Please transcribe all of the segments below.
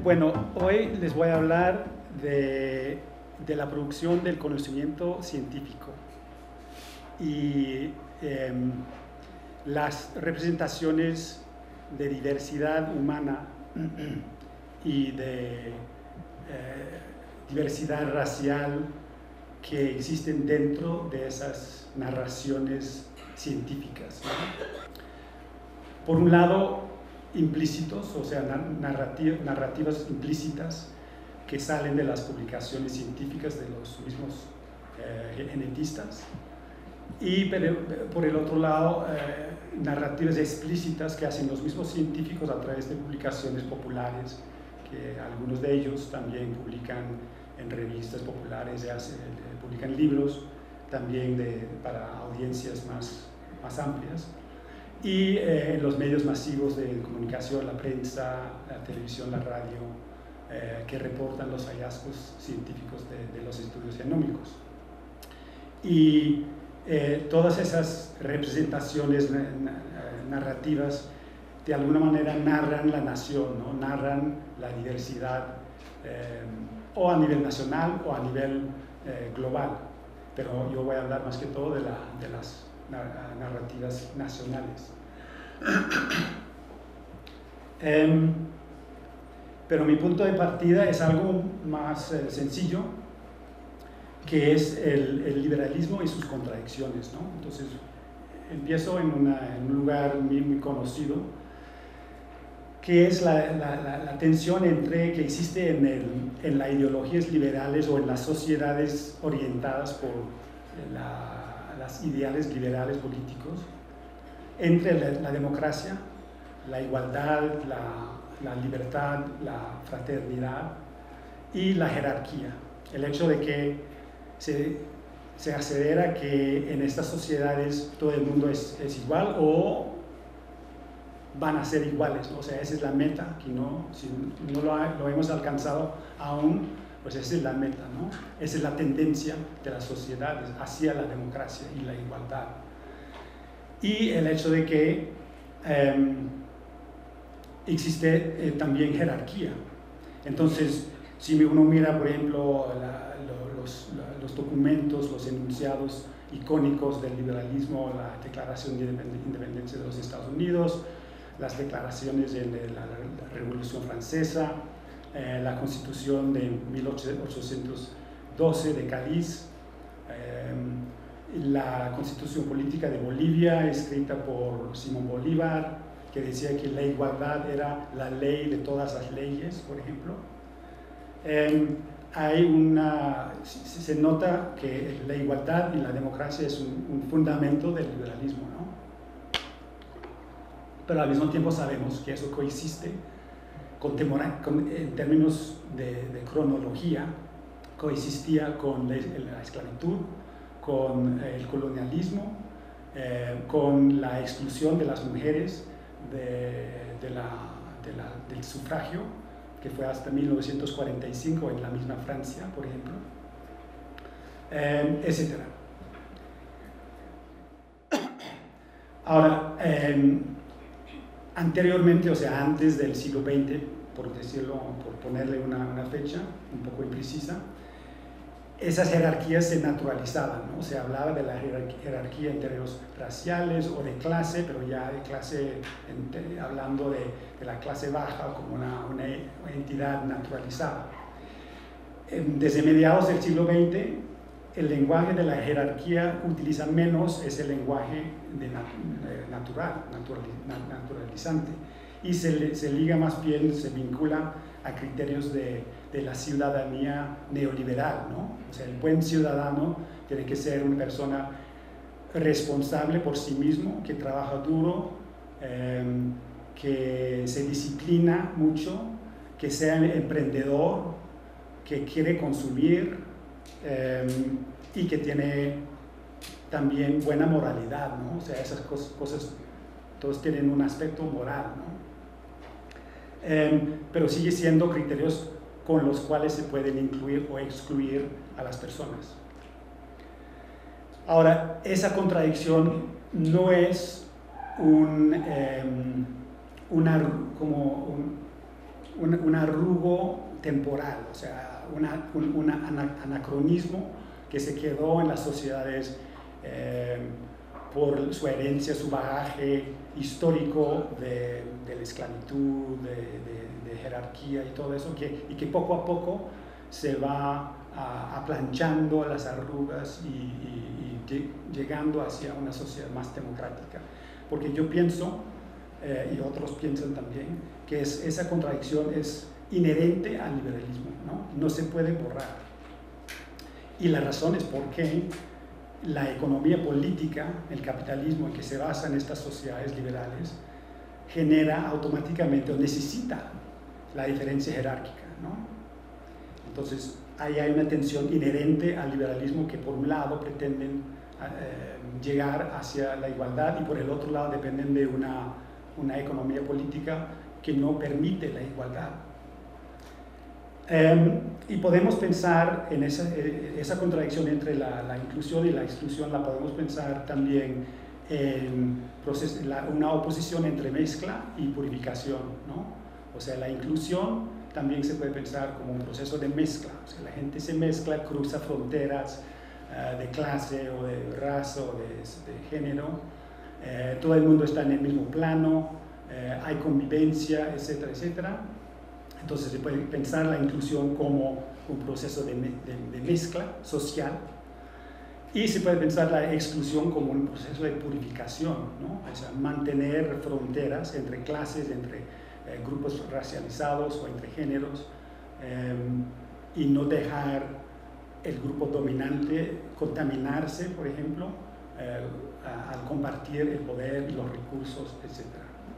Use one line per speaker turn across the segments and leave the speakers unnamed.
Bueno, hoy les voy a hablar de la producción del conocimiento científico y las representaciones de diversidad humana y de diversidad racial que existen dentro de esas narraciones científicas, ¿no? Por un lado, implícitos, o sea, narrativas implícitas que salen de las publicaciones científicas de los mismos genetistas, y por el otro lado, narrativas explícitas que hacen los mismos científicos a través de publicaciones populares, que algunos de ellos también publican en revistas populares, publican libros también para audiencias más amplias, y en los medios masivos de comunicación, la prensa, la televisión, la radio, que reportan los hallazgos científicos de los estudios genómicos. Y todas esas representaciones narrativas de alguna manera narran la nación, ¿no? Narran la diversidad, o a nivel nacional o a nivel global, pero yo voy a hablar más que todo de las narrativas nacionales. Pero mi punto de partida es algo más sencillo, que es el liberalismo y sus contradicciones, ¿no? Entonces, empiezo en un lugar muy conocido, que es la tensión que existe en las ideologías liberales o en las sociedades orientadas por las ideales liberales políticos, entre la democracia, la igualdad, la libertad, la fraternidad y la jerarquía. El hecho de que se asevera que en estas sociedades todo el mundo es igual o van a ser iguales, ¿no? O sea, esa es la meta, que si no lo hemos alcanzado aún, pues esa es la meta, ¿no? Esa es la tendencia de las sociedades hacia la democracia y la igualdad. Y el hecho de que existe también jerarquía. Entonces, si uno mira, por ejemplo, los documentos, los enunciados icónicos del liberalismo, la Declaración de Independencia de los Estados Unidos, las declaraciones de la Revolución Francesa, la Constitución de 1812 de Cádiz, la Constitución Política de Bolivia, escrita por Simón Bolívar, que decía que la igualdad era la ley de todas las leyes, por ejemplo. Se nota que la igualdad y la democracia es un fundamento del liberalismo, ¿no? Pero al mismo tiempo sabemos que eso coexiste en términos de cronología, coexistía con la esclavitud, con el colonialismo, con la exclusión de las mujeres del sufragio, que fue hasta 1945 en la misma Francia, por ejemplo, etc. Ahora, anteriormente, o sea, antes del siglo XX, por ponerle una fecha un poco imprecisa, esas jerarquías se naturalizaban, ¿no? Se hablaba de la jerarquía en términos raciales o de clase, pero ya de clase, hablando de la clase baja como una entidad naturalizada. Desde mediados del siglo XX, el lenguaje de la jerarquía utiliza menos ese lenguaje naturalizante, y se liga más bien, se vincula a criterios de la ciudadanía neoliberal, ¿no? O sea, el buen ciudadano tiene que ser una persona responsable por sí mismo, que trabaja duro, que se disciplina mucho, que sea emprendedor, que quiere consumir, y que tiene también buena moralidad, ¿no? O sea, esas cosas todos tienen un aspecto moral, ¿no? Pero sigue siendo criterios con los cuales se pueden incluir o excluir a las personas. Ahora, esa contradicción no es un arrugo temporal, o sea, un anacronismo que se quedó en las sociedades por su herencia, su bagaje histórico de la esclavitud, de jerarquía y todo eso, y que poco a poco se va aplanchando las arrugas y llegando hacia una sociedad más democrática. Porque yo pienso, y otros piensan también, que esa contradicción es inherente al liberalismo, no se puede borrar. Y la razón es porque la economía política, el capitalismo en que se basa en estas sociedades liberales, genera automáticamente o necesita la diferencia jerárquica, ¿no? Entonces, ahí hay una tensión inherente al liberalismo que por un lado pretenden llegar hacia la igualdad y por el otro lado dependen de una economía política que no permite la igualdad. Y podemos pensar en esa contradicción entre la inclusión y la exclusión, la podemos pensar también en una oposición entre mezcla y purificación, ¿no? O sea, la inclusión también se puede pensar como un proceso de mezcla, o sea, la gente se mezcla, cruza fronteras de clase o de raza o de género, todo el mundo está en el mismo plano, hay convivencia, etcétera, etcétera. Entonces se puede pensar la inclusión como un proceso de mezcla social y se puede pensar la exclusión como un proceso de purificación, ¿no? O sea, mantener fronteras entre clases, entre grupos racializados o entre géneros y no dejar el grupo dominante contaminarse, por ejemplo, al compartir el poder y los recursos, etc.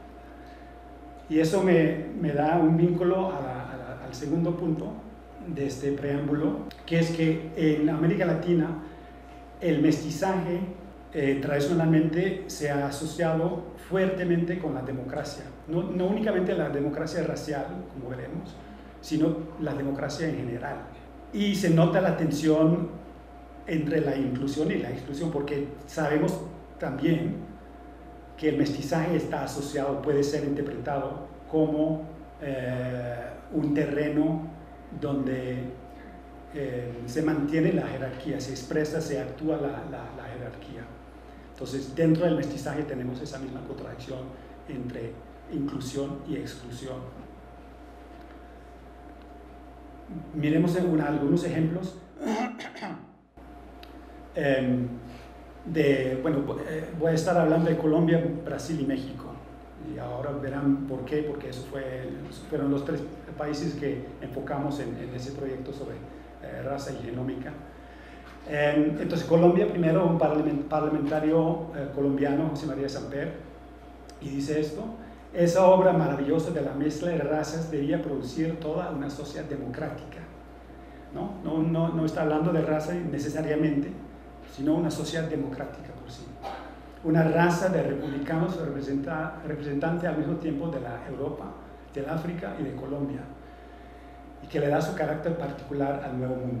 Y eso me da un vínculo al segundo punto de este preámbulo, que es que en América Latina el mestizaje tradicionalmente se ha asociado fuertemente con la democracia, no únicamente la democracia racial, como veremos, sino la democracia en general. Y se nota la tensión entre la inclusión y la exclusión, porque sabemos también que el mestizaje está asociado, puede ser interpretado como un terreno donde se mantiene la jerarquía, se expresa, se actúa la jerarquía. Entonces, dentro del mestizaje tenemos esa misma contradicción entre inclusión y exclusión. Miremos algunos ejemplos voy a estar hablando de Colombia, Brasil y México. Y ahora verán por qué, porque fueron los tres países que enfocamos en ese proyecto sobre raza y genómica. Entonces, Colombia, primero, un parlamentario colombiano, José María Samper, y dice esto: esa obra maravillosa de la mezcla de razas debía producir toda una sociedad democrática. No está hablando de raza necesariamente, sino una sociedad democrática por sí. Una raza de republicanos representante al mismo tiempo de la Europa, del África y de Colombia, y que le da su carácter particular al Nuevo Mundo.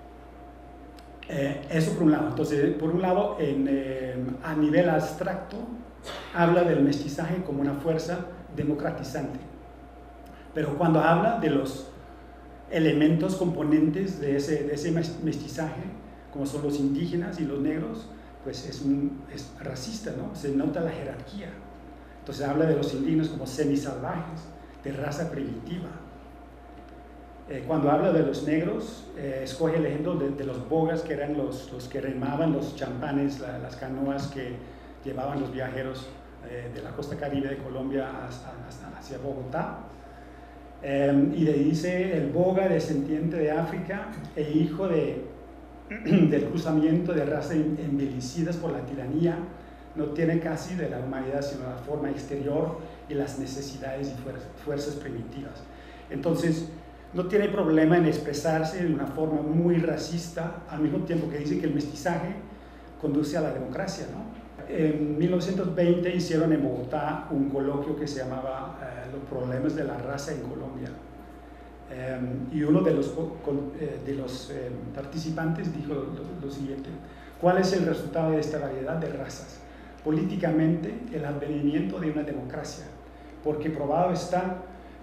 Eso por un lado. Entonces, por un lado, a nivel abstracto, habla del mestizaje como una fuerza democratizante. Pero cuando habla de los elementos componentes de ese mestizaje, como son los indígenas y los negros, pues es racista, ¿no? Se nota la jerarquía. Entonces habla de los indígenas como semisalvajes, de raza primitiva. Cuando habla de los negros, escoge el ejemplo de los bogas, que eran los que remaban los champanes, las canoas que llevaban los viajeros de la costa caribe de Colombia hacia Bogotá. Y le dice: el boga, descendiente de África e hijo del cruzamiento de razas envilecidas por la tiranía, no tiene casi de la humanidad sino la forma exterior y las necesidades y fuerzas primitivas. Entonces, no tiene problema en expresarse de una forma muy racista, al mismo tiempo que dice que el mestizaje conduce a la democracia, ¿no? En 1920 hicieron en Bogotá un coloquio que se llamaba Los problemas de la raza en Colombia. Y uno de los participantes dijo lo siguiente: ¿cuál es el resultado de esta variedad de razas? Políticamente, el advenimiento de una democracia, porque probado está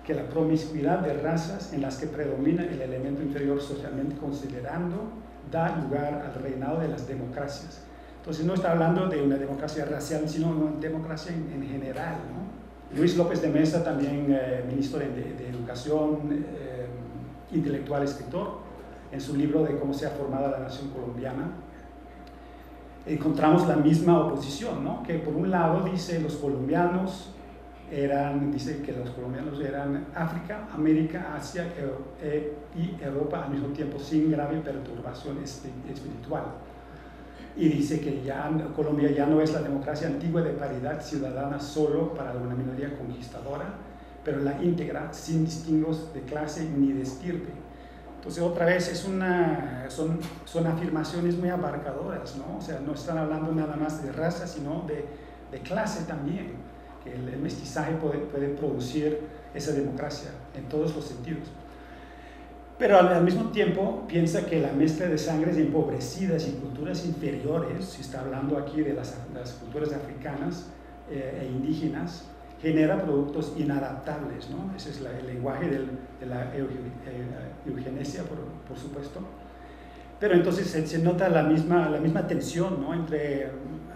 que la promiscuidad de razas en las que predomina el elemento inferior socialmente considerando da lugar al reinado de las democracias. Entonces no está hablando de una democracia racial, sino una democracia en general, ¿no? Luis López de Mesa, también ministro de Educación, intelectual, escritor, en su libro de Cómo se ha formado la nación colombiana, encontramos la misma oposición, ¿no? Que por un lado dice que los colombianos eran África, América, Asia y Europa al mismo tiempo, sin grave perturbación espiritual. Y dice que Colombia ya no es la democracia antigua de paridad ciudadana solo para una minoría conquistadora, pero la íntegra, sin distingos de clase ni de estirpe. Entonces, otra vez, son afirmaciones muy abarcadoras, ¿no? O sea, no están hablando nada más de raza, sino de clase también, que el mestizaje puede producir esa democracia en todos los sentidos. Pero al mismo tiempo piensa que la mezcla de sangres empobrecidas y culturas inferiores, si está hablando aquí de las culturas africanas e indígenas, genera productos inadaptables, ¿no? Ese es el lenguaje de la eugenesia, por supuesto. Pero entonces se nota la misma tensión, ¿no? Entre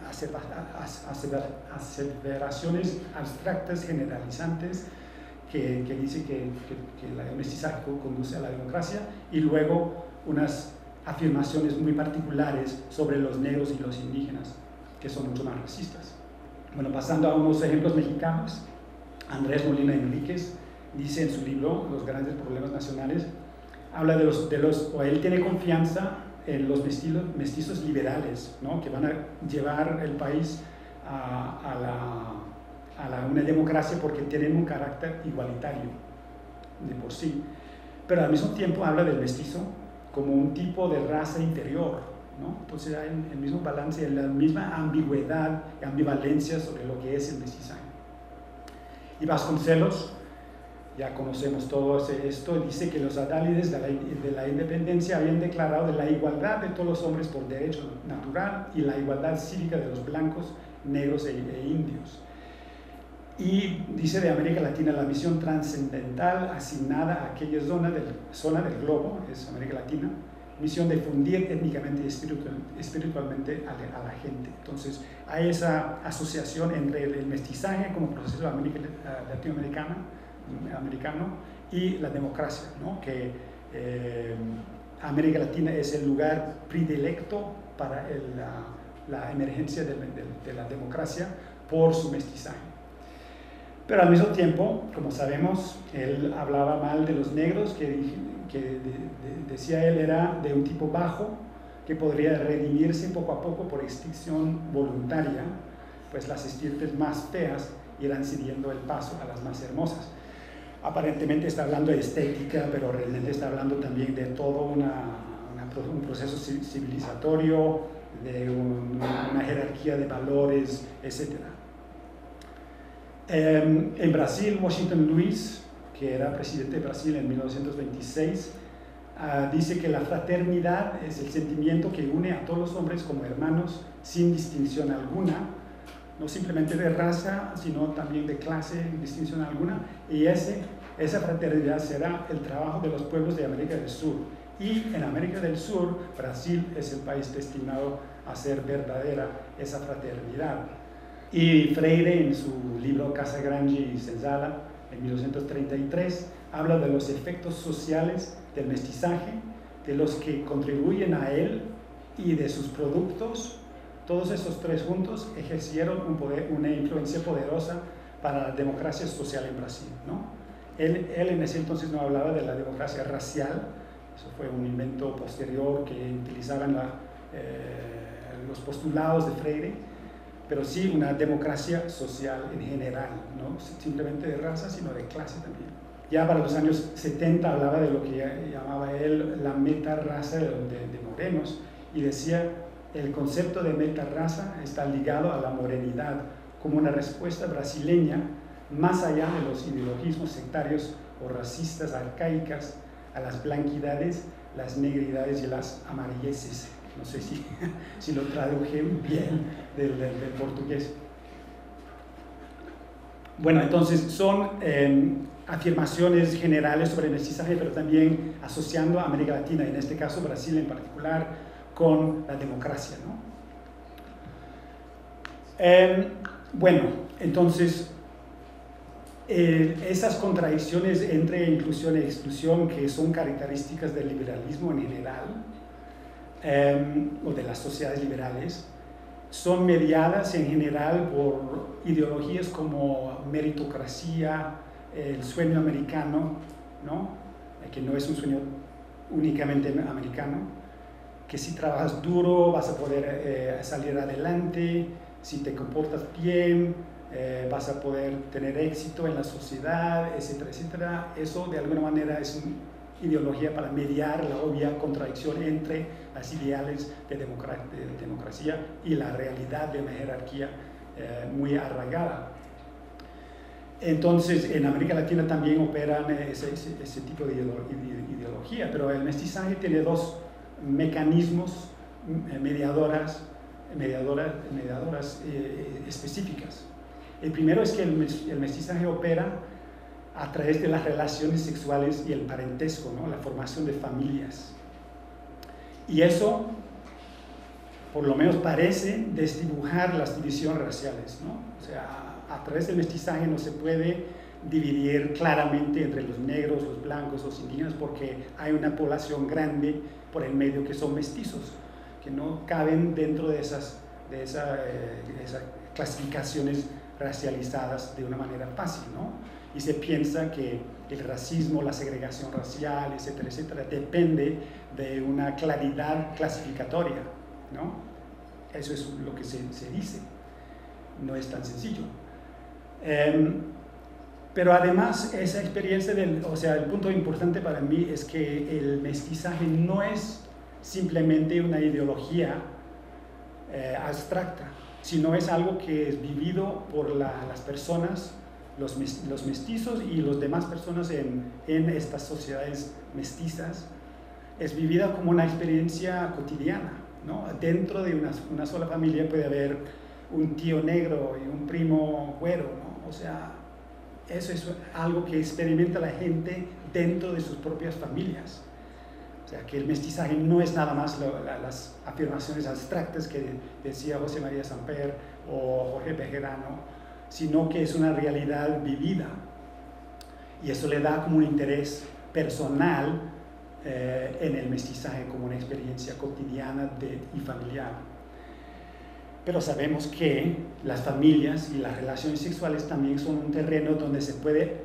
aseveraciones abstractas, generalizantes, que dice que el mestizaje conduce a la democracia, y luego unas afirmaciones muy particulares sobre los negros y los indígenas, que son mucho más racistas. Bueno, pasando a unos ejemplos mexicanos, Andrés Molina Enríquez dice en su libro Los grandes problemas nacionales, habla o él tiene confianza en los mestizos liberales, ¿no? Que van a llevar el país a una democracia porque tienen un carácter igualitario de por sí. Pero al mismo tiempo habla del mestizo como un tipo de raza interior, ¿no? Entonces hay el mismo balance, la misma ambigüedad y ambivalencia sobre lo que es el mestizaje. Y Vasconcelos, ya conocemos todo esto, dice que los adálides de la independencia habían declarado de la igualdad de todos los hombres por derecho natural y la igualdad cívica de los blancos, negros e indios. Y dice de América Latina, la misión trascendental asignada a aquella zona del globo, es América Latina, misión de fundir étnicamente y espiritualmente a la gente. Entonces hay esa asociación entre el mestizaje como proceso latinoamericano y la democracia, ¿no? Que América Latina es el lugar predilecto para la emergencia de la democracia por su mestizaje. Pero al mismo tiempo, como sabemos, él hablaba mal de los negros, que decía él era de un tipo bajo, que podría redimirse poco a poco por extinción voluntaria, pues las estirpes más feas irán cediendo el paso a las más hermosas. Aparentemente está hablando de estética, pero realmente está hablando también de todo un proceso civilizatorio, de una jerarquía de valores, etc. En Brasil, Washington Luiz, que era presidente de Brasil en 1926, dice que la fraternidad es el sentimiento que une a todos los hombres como hermanos sin distinción alguna, no simplemente de raza, sino también de clase, sin distinción alguna, y esa fraternidad será el trabajo de los pueblos de América del Sur. Y en América del Sur, Brasil es el país destinado a ser verdadera esa fraternidad. Y Freire, en su libro Casagrande y Senzala, en 1933, habla de los efectos sociales del mestizaje, de los que contribuyen a él y de sus productos. Todos esos tres juntos ejercieron una influencia poderosa para la democracia social en Brasil, ¿no? Él en ese entonces no hablaba de la democracia racial, eso fue un invento posterior que utilizaban los postulados de Freire, pero sí una democracia social en general, no simplemente de raza, sino de clase también. Ya para los años 70 hablaba de lo que llamaba él la metarraza de morenos, y decía: el concepto de metarraza está ligado a la morenidad como una respuesta brasileña más allá de los ideologismos sectarios o racistas arcaicas a las blanquidades, las negridades y las amarilleces. No sé si lo traduje bien del portugués. Bueno, entonces son afirmaciones generales sobre el mestizaje, pero también asociando a América Latina, y en este caso Brasil en particular, con la democracia, ¿no? Bueno, entonces, esas contradicciones entre inclusión e exclusión que son características del liberalismo en general, o de las sociedades liberales, son mediadas en general por ideologías como meritocracia, el sueño americano, ¿no? Que no es un sueño únicamente americano, que si trabajas duro vas a poder salir adelante, si te comportas bien, vas a poder tener éxito en la sociedad, etcétera, etcétera. Eso de alguna manera es una ideología para mediar la obvia contradicción entre las ideales de democracia y la realidad de una jerarquía muy arraigada. Entonces, en América Latina también operan ese tipo de ideología, pero el mestizaje tiene dos mecanismos mediadoras específicas. El primero es que el mestizaje opera a través de las relaciones sexuales y el parentesco, ¿no? La formación de familias. Y eso, por lo menos, parece desdibujar las divisiones raciales, ¿no? O sea, a través del mestizaje no se puede dividir claramente entre los negros, los blancos, los indígenas, porque hay una población grande por el medio que son mestizos, que no caben dentro de esas clasificaciones racializadas de una manera fácil, ¿no? Y se piensa que el racismo, la segregación racial, etcétera, etcétera, depende de una claridad clasificatoria, ¿no? Eso es lo que se dice. No es tan sencillo. Pero además, esa experiencia o sea, el punto importante para mí es que el mestizaje no es simplemente una ideología abstracta, sino es algo que es vivido por las personas, los mestizos y las demás personas en estas sociedades mestizas. Es vivida como una experiencia cotidiana, ¿no? Dentro de una sola familia puede haber un tío negro y un primo güero, ¿no? O sea, eso es algo que experimenta la gente dentro de sus propias familias. O sea, que el mestizaje no es nada más las afirmaciones abstractas que decía José María Samper o Jorge Bejarano, sino que es una realidad vivida. Y eso le da como un interés personal en el mestizaje como una experiencia cotidiana y familiar. Pero sabemos que las familias y las relaciones sexuales también son un terreno donde se puede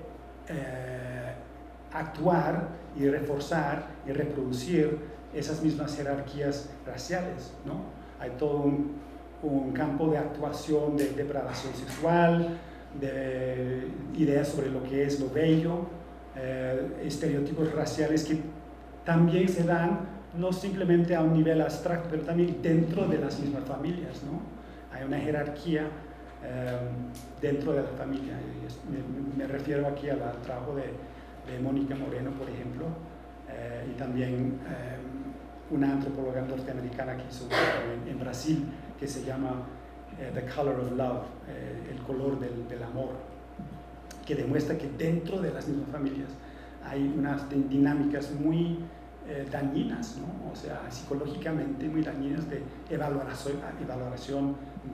actuar y reforzar y reproducir esas mismas jerarquías raciales, ¿no? Hay todo un campo de actuación de depravación sexual, de ideas sobre lo que es lo bello, estereotipos raciales que también se dan no simplemente a un nivel abstracto, pero también dentro de las mismas familias, ¿no? Hay una jerarquía dentro de la familia. Me refiero aquí al trabajo de Mónica Moreno, por ejemplo, y también una antropóloga norteamericana que hizo en Brasil, que se llama The Color of Love, el color del amor, que demuestra que dentro de las mismas familias hay unas dinámicas muy dañinas, ¿no? O sea, psicológicamente muy dañinas de evaluación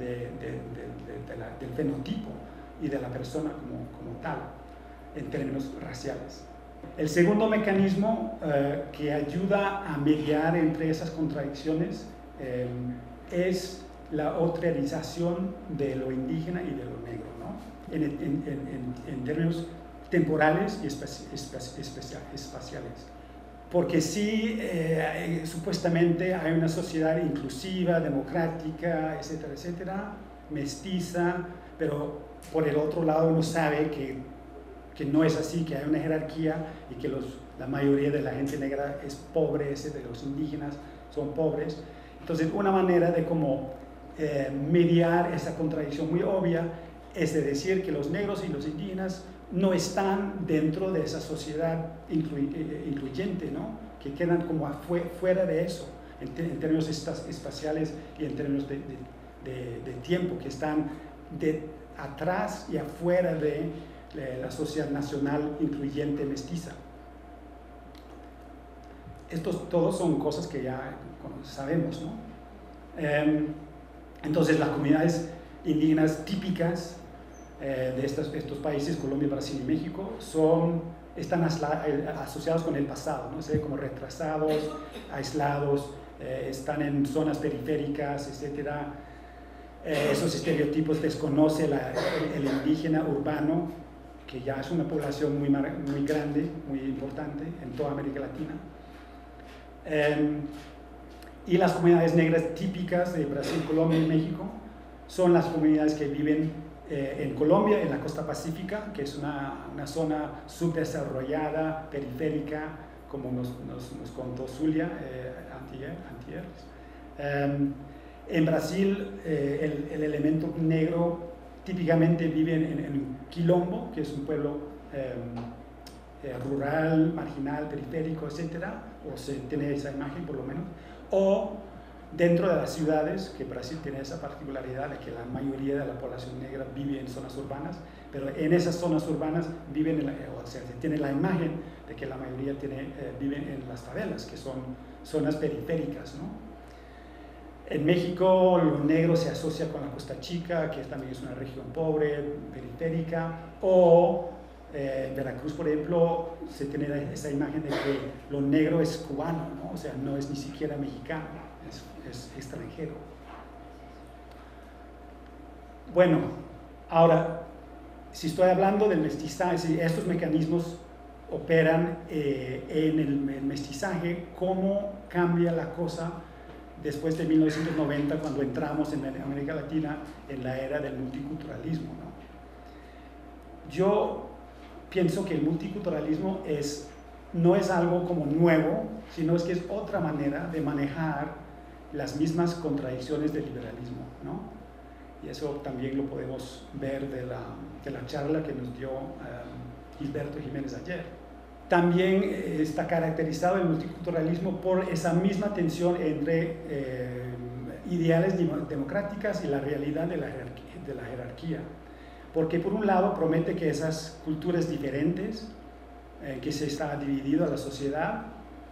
del fenotipo y de la persona como tal, en términos raciales. El segundo mecanismo que ayuda a mediar entre esas contradicciones es la otrerización de lo indígena y de lo negro, ¿no? En términos temporales y espaciales. Porque sí, supuestamente hay una sociedad inclusiva, democrática, etcétera, etcétera, mestiza, pero por el otro lado uno sabe que no es así, que hay una jerarquía y que la mayoría de la gente negra es pobre, de los indígenas son pobres. Entonces, una manera de cómo mediar esa contradicción muy obvia es de decir que los negros y los indígenas no están dentro de esa sociedad incluyente, ¿no? Que quedan como fuera de eso, en términos espaciales y en términos de tiempo, que están atrás y afuera de la sociedad nacional incluyente mestiza. Estos todos son cosas que ya sabemos, ¿no? Entonces, las comunidades indígenas típicas de estos países, Colombia, Brasil y México, están asociados con el pasado, ¿no? Se ve como retrasados, aislados, están en zonas periféricas, etc. Esos estereotipos desconoce el indígena urbano, que ya es una población muy grande, muy importante en toda América Latina. Y las comunidades negras típicas de Brasil, Colombia y México son las comunidades que viven en Colombia, en la costa pacífica, que es una zona subdesarrollada, periférica, como nos contó Zulia antier. En Brasil, el elemento negro típicamente vive en Quilombo, que es un pueblo rural, marginal, periférico, etc. O se tiene esa imagen por lo menos. O dentro de las ciudades, que Brasil tiene esa particularidad de que la mayoría de la población negra vive en zonas urbanas, pero en esas zonas urbanas se tiene la imagen de que la mayoría vive en las favelas, que son zonas periféricas, ¿no? En México, lo negro se asocia con la Costa Chica, que también es una región pobre, periférica, o en Veracruz, por ejemplo, se tiene esa imagen de que lo negro es cubano, ¿no? O sea, no es ni siquiera mexicano, es extranjero. Bueno, ahora, si estoy hablando del mestizaje, si estos mecanismos operan en el mestizaje, ¿cómo cambia la cosa después de 1990, cuando entramos en América Latina en la era del multiculturalismo, ¿no? Yo pienso que el multiculturalismo no es algo como nuevo, sino es que es otra manera de manejar las mismas contradicciones del liberalismo, ¿no? Y eso también lo podemos ver de la charla que nos dio Gilberto Jiménez ayer. También está caracterizado el multiculturalismo por esa misma tensión entre ideales democráticas y la realidad de la jerarquía. Porque por un lado promete que esas culturas diferentes, que se está dividido a la sociedad,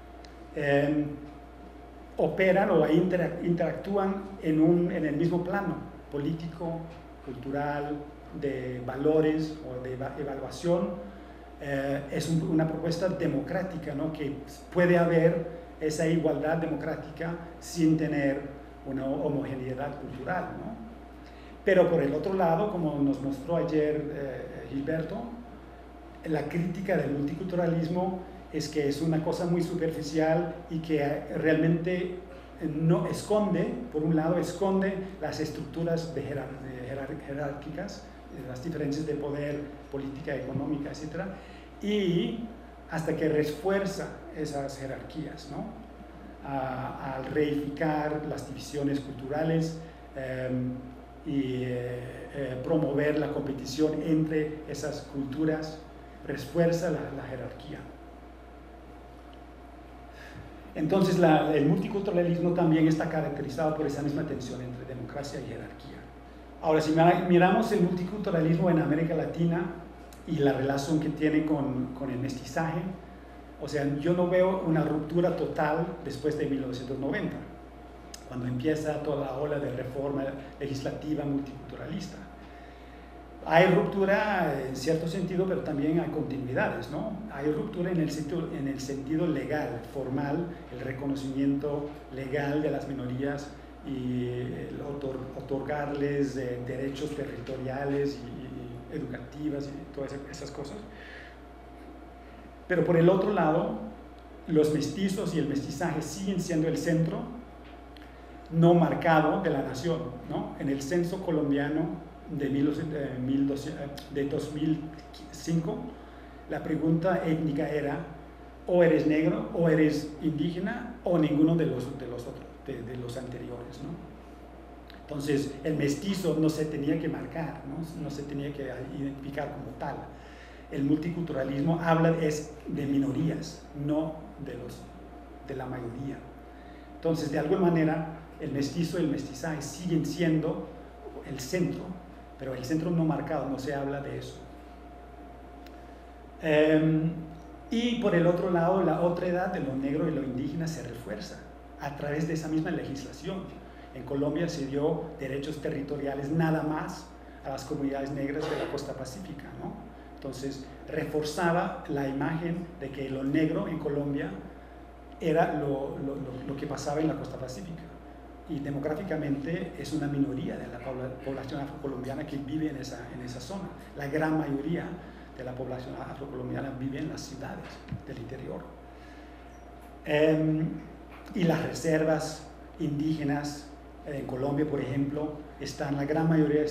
operan o interactúan en el mismo plano político, cultural, de valores o de evaluación. Es una propuesta democrática, ¿no? Que puede haber esa igualdad democrática sin tener una homogeneidad cultural, ¿no? Pero por el otro lado, como nos mostró ayer Gilberto, la crítica del multiculturalismo es que es una cosa muy superficial y que realmente no esconde, por un lado, esconde las estructuras jerárquicas, las diferencias de poder, política, económica, etc. Y hasta que refuerza esas jerarquías, ¿no? Al reificar las divisiones culturales y promover la competición entre esas culturas, refuerza la jerarquía. Entonces el multiculturalismo también está caracterizado por esa misma tensión entre democracia y jerarquía. Ahora, si miramos el multiculturalismo en América Latina y la relación que tiene con el mestizaje, o sea, yo no veo una ruptura total después de 1990, cuando empieza toda la ola de reforma legislativa multiculturalista. Hay ruptura en cierto sentido, pero también hay continuidades, ¿no? Hay ruptura en el sentido legal, formal, el reconocimiento legal de las minorías y el otorgarles derechos territoriales y educativas y todas esas cosas. Pero por el otro lado, los mestizos y el mestizaje siguen siendo el centro no marcado de la nación, ¿no? En el censo colombiano de 2005, la pregunta étnica era: o eres negro, o eres indígena, o ninguno de los anteriores, ¿no? Entonces, el mestizo no se tenía que marcar, no se tenía que identificar como tal. El multiculturalismo habla de minorías, no de la mayoría. Entonces, de alguna manera, el mestizo y el mestizaje siguen siendo el centro, pero el centro no marcado, no se habla de eso. Y por el otro lado, la otra edad de lo negro y lo indígena se refuerza a través de esa misma legislación. En Colombia se dio derechos territoriales nada más a las comunidades negras de la costa pacífica, ¿no? Entonces, reforzaba la imagen de que lo negro en Colombia era lo que pasaba en la costa pacífica. Y demográficamente es una minoría de la población afrocolombiana que vive en esa zona. La gran mayoría de la población afrocolombiana vive en las ciudades del interior. Y las reservas indígenas en Colombia, por ejemplo, la gran mayoría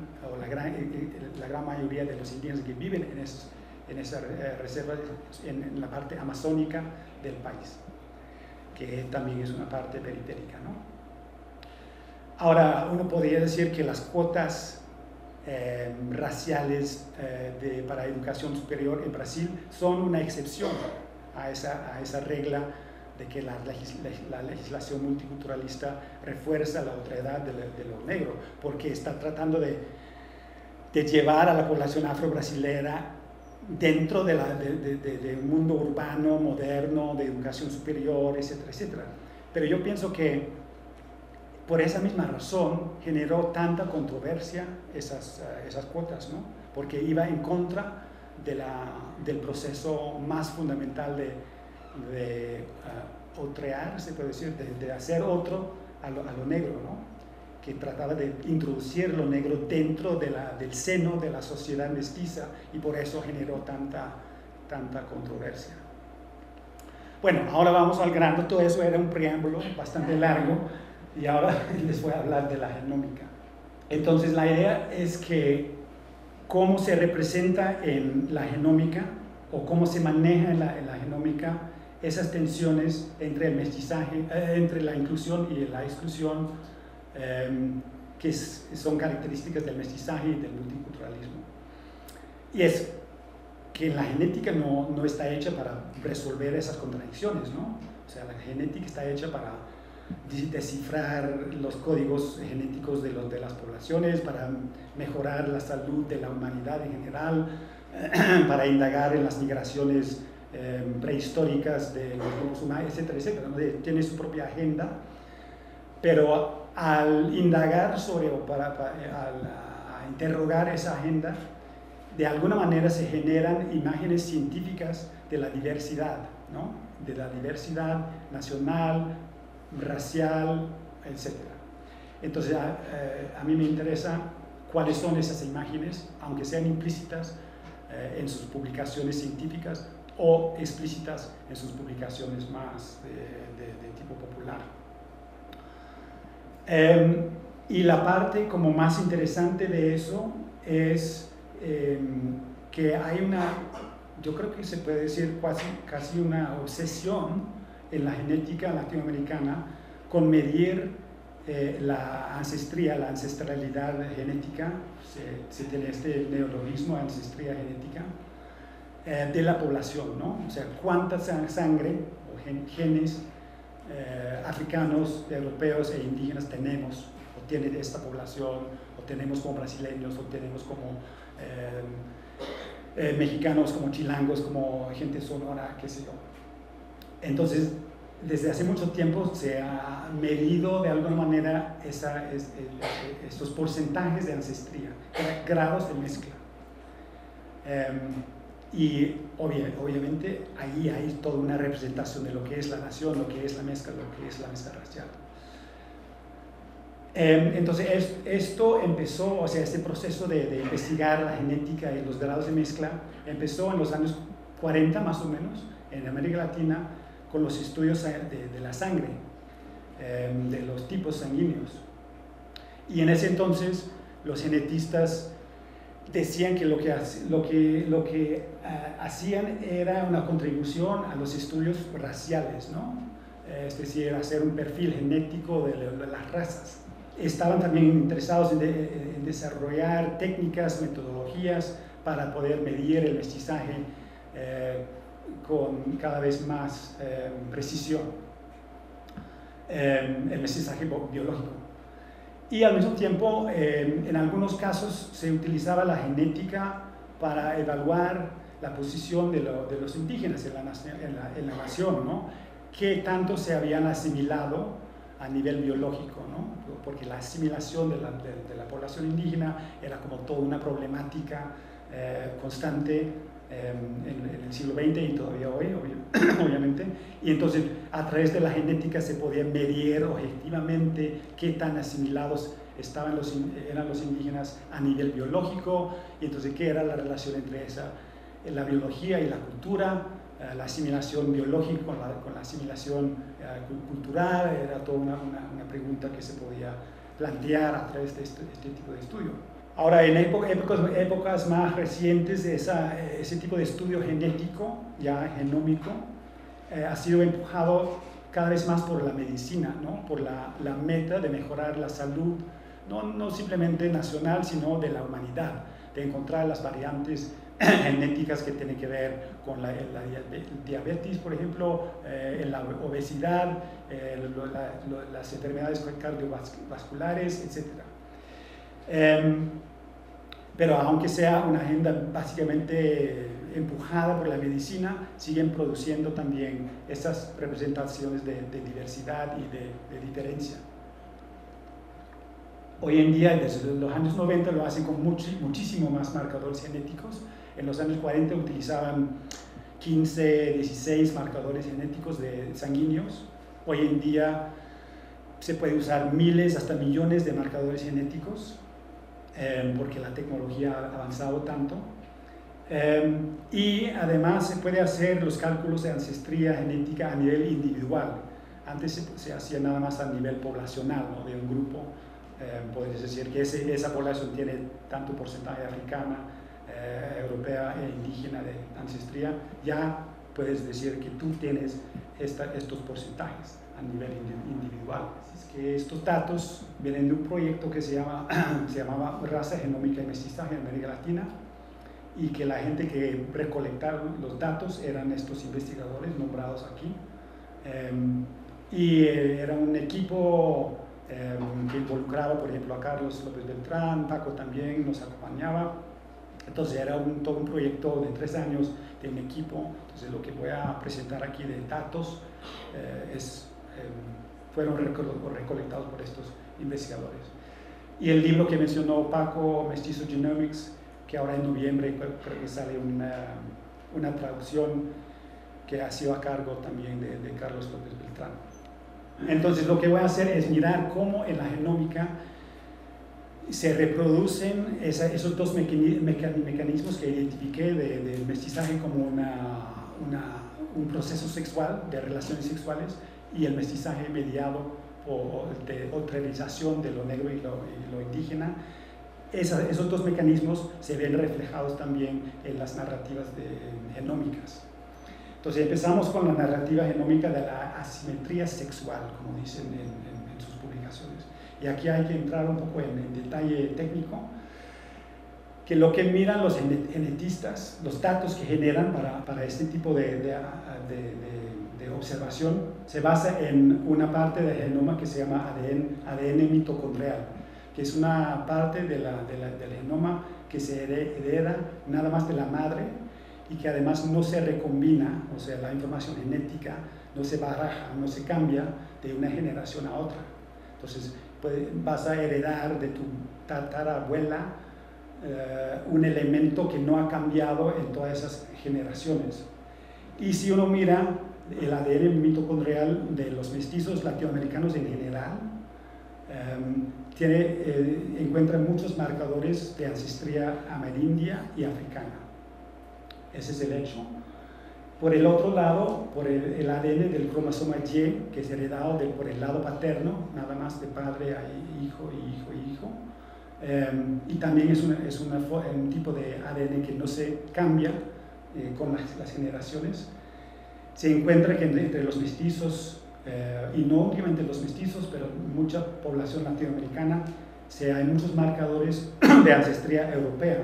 de los indígenas que viven en esas reservas en la parte amazónica del país, que también es una parte periférica, ¿no? Ahora, uno podría decir que las cuotas raciales para educación superior en Brasil son una excepción a esa regla de que la legislación multiculturalista refuerza la otredad de lo negro, porque está tratando de llevar a la población afro-brasilera dentro de un mundo urbano, moderno, de educación superior, etcétera, etcétera. Pero yo pienso que por esa misma razón generó tanta controversia esas cuotas, ¿no? Porque iba en contra del proceso más fundamental de otrear, se puede decir, de hacer otro a lo negro, ¿no? Que trataba de introducir lo negro dentro del seno de la sociedad mestiza, y por eso generó tanta controversia. Bueno, ahora vamos al grano. Todo eso era un preámbulo bastante largo, y ahora les voy a hablar de la genómica. Entonces, la idea es que cómo se representa en la genómica, o cómo se maneja en la genómica, esas tensiones entre el mestizaje, entre la inclusión y la exclusión, que son características del mestizaje y del multiculturalismo. Y es que la genética no está hecha para resolver esas contradicciones, ¿no? O sea, la genética está hecha para descifrar los códigos genéticos de las poblaciones, para mejorar la salud de la humanidad en general, para indagar en las migraciones prehistóricas de los grupos humanos, etcétera, etcétera. Tiene su propia agenda, pero al indagar a interrogar esa agenda, de alguna manera se generan imágenes científicas de la diversidad, ¿no? De la diversidad nacional, racial, etc. Entonces, a mí me interesa cuáles son esas imágenes, aunque sean implícitas en sus publicaciones científicas o explícitas en sus publicaciones más de tipo popular. Y la parte como más interesante de eso es que hay yo creo que se puede decir casi una obsesión en la genética latinoamericana con medir la ancestralidad genética. Se tiene este neologismo, ancestría genética, de la población, ¿no? O sea, cuánta sangre o genes africanos, europeos e indígenas tenemos, o tiene esta población, o tenemos como brasileños, o tenemos como mexicanos, como chilangos, como gente sonora, qué sé yo. Entonces, desde hace mucho tiempo se ha medido de alguna manera estos porcentajes de ancestría, grados de mezcla. Y obviamente ahí hay toda una representación de lo que es la nación, lo que es la mezcla, lo que es la mezcla racial. Entonces esto empezó, o sea, este proceso de investigar la genética y los grados de mezcla empezó en los años 40 más o menos en América Latina, con los estudios de la sangre, de los tipos sanguíneos. Y en ese entonces los genetistas decían que lo que hacían era una contribución a los estudios raciales, ¿no? Es decir, hacer un perfil genético de las razas. Estaban también interesados en desarrollar técnicas, metodologías para poder medir el mestizaje con cada vez más precisión, el mestizaje biológico. Y al mismo tiempo, en algunos casos se utilizaba la genética para evaluar la posición de los indígenas en la nación, ¿no? Qué tanto se habían asimilado a nivel biológico, ¿no? Porque la asimilación de la población indígena era como toda una problemática constante en el siglo XX y todavía hoy, obviamente. Y entonces, a través de la genética se podía medir objetivamente qué tan asimilados eran los indígenas a nivel biológico, y entonces qué era la relación entre la biología y la cultura, la asimilación biológica con la asimilación cultural. Era toda una pregunta que se podía plantear a través de este tipo de estudio. Ahora, en épocas más recientes, ese tipo de estudio genético, ya genómico, ha sido empujado cada vez más por la medicina, ¿no? Por la meta de mejorar la salud, no simplemente nacional, sino de la humanidad, de encontrar las variantes genéticas que tienen que ver con la diabetes, por ejemplo, la obesidad, las enfermedades cardiovasculares, etc. Pero aunque sea una agenda básicamente empujada por la medicina, siguen produciendo también esas representaciones de diversidad y de diferencia. Hoy en día, desde los años 90, lo hacen con muchísimo más marcadores genéticos. En los años 40 utilizaban 15, 16 marcadores genéticos sanguíneos. Hoy en día se puede usar miles, hasta millones de marcadores genéticos, porque la tecnología ha avanzado tanto. Y además se puede hacer los cálculos de ancestría genética a nivel individual. Antes se hacía nada más a nivel poblacional, ¿no? De un grupo. Podrías decir que esa población tiene tanto porcentaje africana, europea e indígena de ancestría. Ya puedes decir que tú tienes estos porcentajes a nivel individual. Es que estos datos vienen de un proyecto que se llamaba Raza Genómica y Mestizaje en América Latina, y que la gente que recolectaron los datos eran estos investigadores nombrados aquí. Y era un equipo que involucraba, por ejemplo, a Carlos López Beltrán. Paco también nos acompañaba. Entonces era todo un proyecto de 3 años de un equipo. Entonces lo que voy a presentar aquí de datos fueron recolectados por estos investigadores. Y el libro que mencionó Paco, Mestizo Genomics, que ahora en noviembre creo que sale una traducción que ha sido a cargo también de Carlos López Beltrán. Entonces lo que voy a hacer es mirar cómo en la genómica se reproducen esos dos mecanismos que identifiqué del mestizaje como un proceso sexual, de relaciones sexuales, y el mestizaje mediado o de ultralización de lo negro y lo indígena. Esos dos mecanismos se ven reflejados también en las narrativas genómicas. Entonces empezamos con la narrativa genómica de la asimetría sexual, como dicen en sus publicaciones. Y aquí hay que entrar un poco en detalle técnico, que lo que miran los genetistas, los datos que generan para este tipo de observación, se basa en una parte del genoma que se llama ADN mitocondrial, que es una parte del genoma que se hereda nada más de la madre, y que además no se recombina, o sea, la información genética no se baraja, no se cambia de una generación a otra. Entonces, vas a heredar de tu tatarabuela un elemento que no ha cambiado en todas esas generaciones. Y si uno mira el ADN mitocondrial de los mestizos latinoamericanos en general, encuentra muchos marcadores de ancestría amerindia y africana. Ese es el hecho. Por el otro lado, por el ADN del cromosoma Y, que es heredado por el lado paterno, nada más de padre a hijo y hijo y hijo. Y también es un tipo de ADN que no se cambia con las generaciones. Se encuentra que entre los mestizos, y no únicamente los mestizos, pero mucha población latinoamericana, hay muchos marcadores de ancestría europea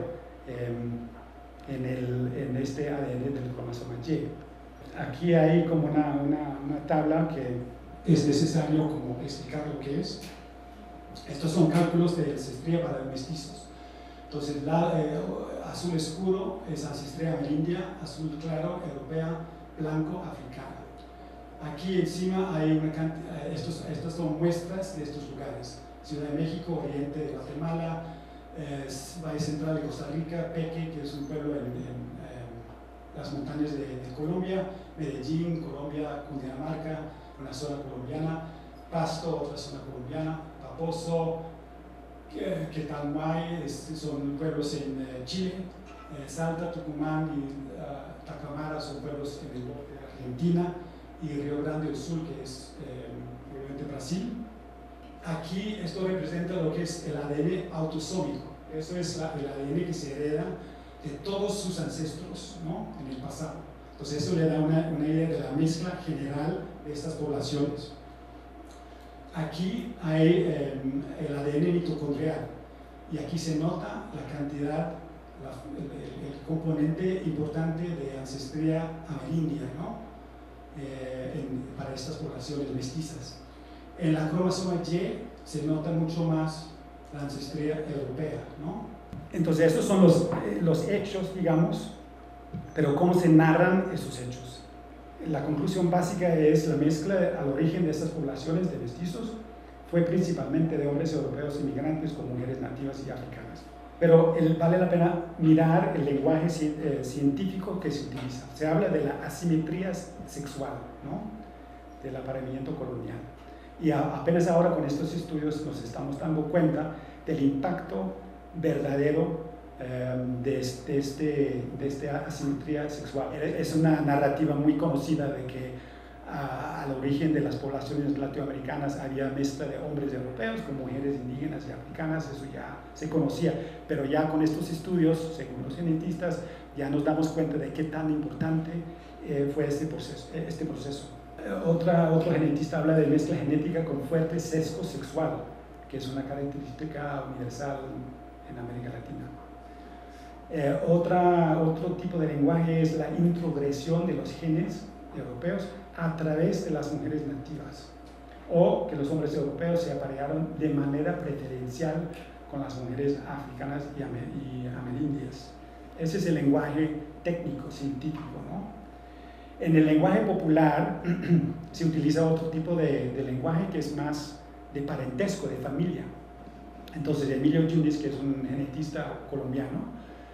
en este ADN del cromosoma Y. Aquí hay como una tabla que es necesario como explicar lo que es. Estos son cálculos de ancestría para mestizos. Entonces, azul oscuro es ancestría amerindia, azul claro, europea, blanco, africana. Aquí encima hay una cantidad, estas son muestras de estos lugares: Ciudad de México, oriente de Guatemala, Valle Central de Costa Rica, Peque, que es un pueblo en las montañas de Colombia, Medellín, Colombia, Cundinamarca, una zona colombiana, Pasto, otra zona colombiana, Paposo, Quetalmay, son pueblos en Chile, Salta, Tucumán y Tacamara son pueblos en el norte de Argentina, y Río Grande do Sul, que es obviamente Brasil. Aquí esto representa lo que es el ADN autosómico. Eso es el ADN que se hereda de todos sus ancestros, ¿no?, en el pasado. Entonces eso le da una idea de la mezcla general de estas poblaciones. Aquí hay el ADN mitocondrial, y aquí se nota la cantidad, el componente importante de ancestría amerindia, ¿no?, para estas poblaciones mestizas. En la cromosoma Y se nota mucho más la ancestría europea, ¿no? Entonces estos son los hechos, digamos, pero ¿cómo se narran esos hechos? La conclusión básica es la mezcla al origen de estas poblaciones de mestizos fue principalmente de hombres europeos inmigrantes con mujeres nativas y africanas. Pero vale la pena mirar el lenguaje científico que se utiliza. Se habla de la asimetría sexual, ¿no?, del apareamiento colonial. Y apenas ahora con estos estudios nos estamos dando cuenta del impacto verdadero de esta asimetría sexual. Es una narrativa muy conocida de que al origen de las poblaciones latinoamericanas había mezcla de hombres europeos con mujeres indígenas y africanas. Eso ya se conocía, pero ya con estos estudios, según los genetistas, ya nos damos cuenta de qué tan importante fue este proceso. Otro genetista habla de mezcla genética con fuerte sesgo sexual, que es una característica universal en América Latina. Otro tipo de lenguaje es la introgresión de los genes europeos a través de las mujeres nativas, o que los hombres europeos se aparearon de manera preferencial con las mujeres africanas y amerindias. Ese es el lenguaje técnico, científico, ¿no? En el lenguaje popular se utiliza otro tipo de lenguaje que es más de parentesco, de familia. Entonces Emilio Yunis, que es un genetista colombiano,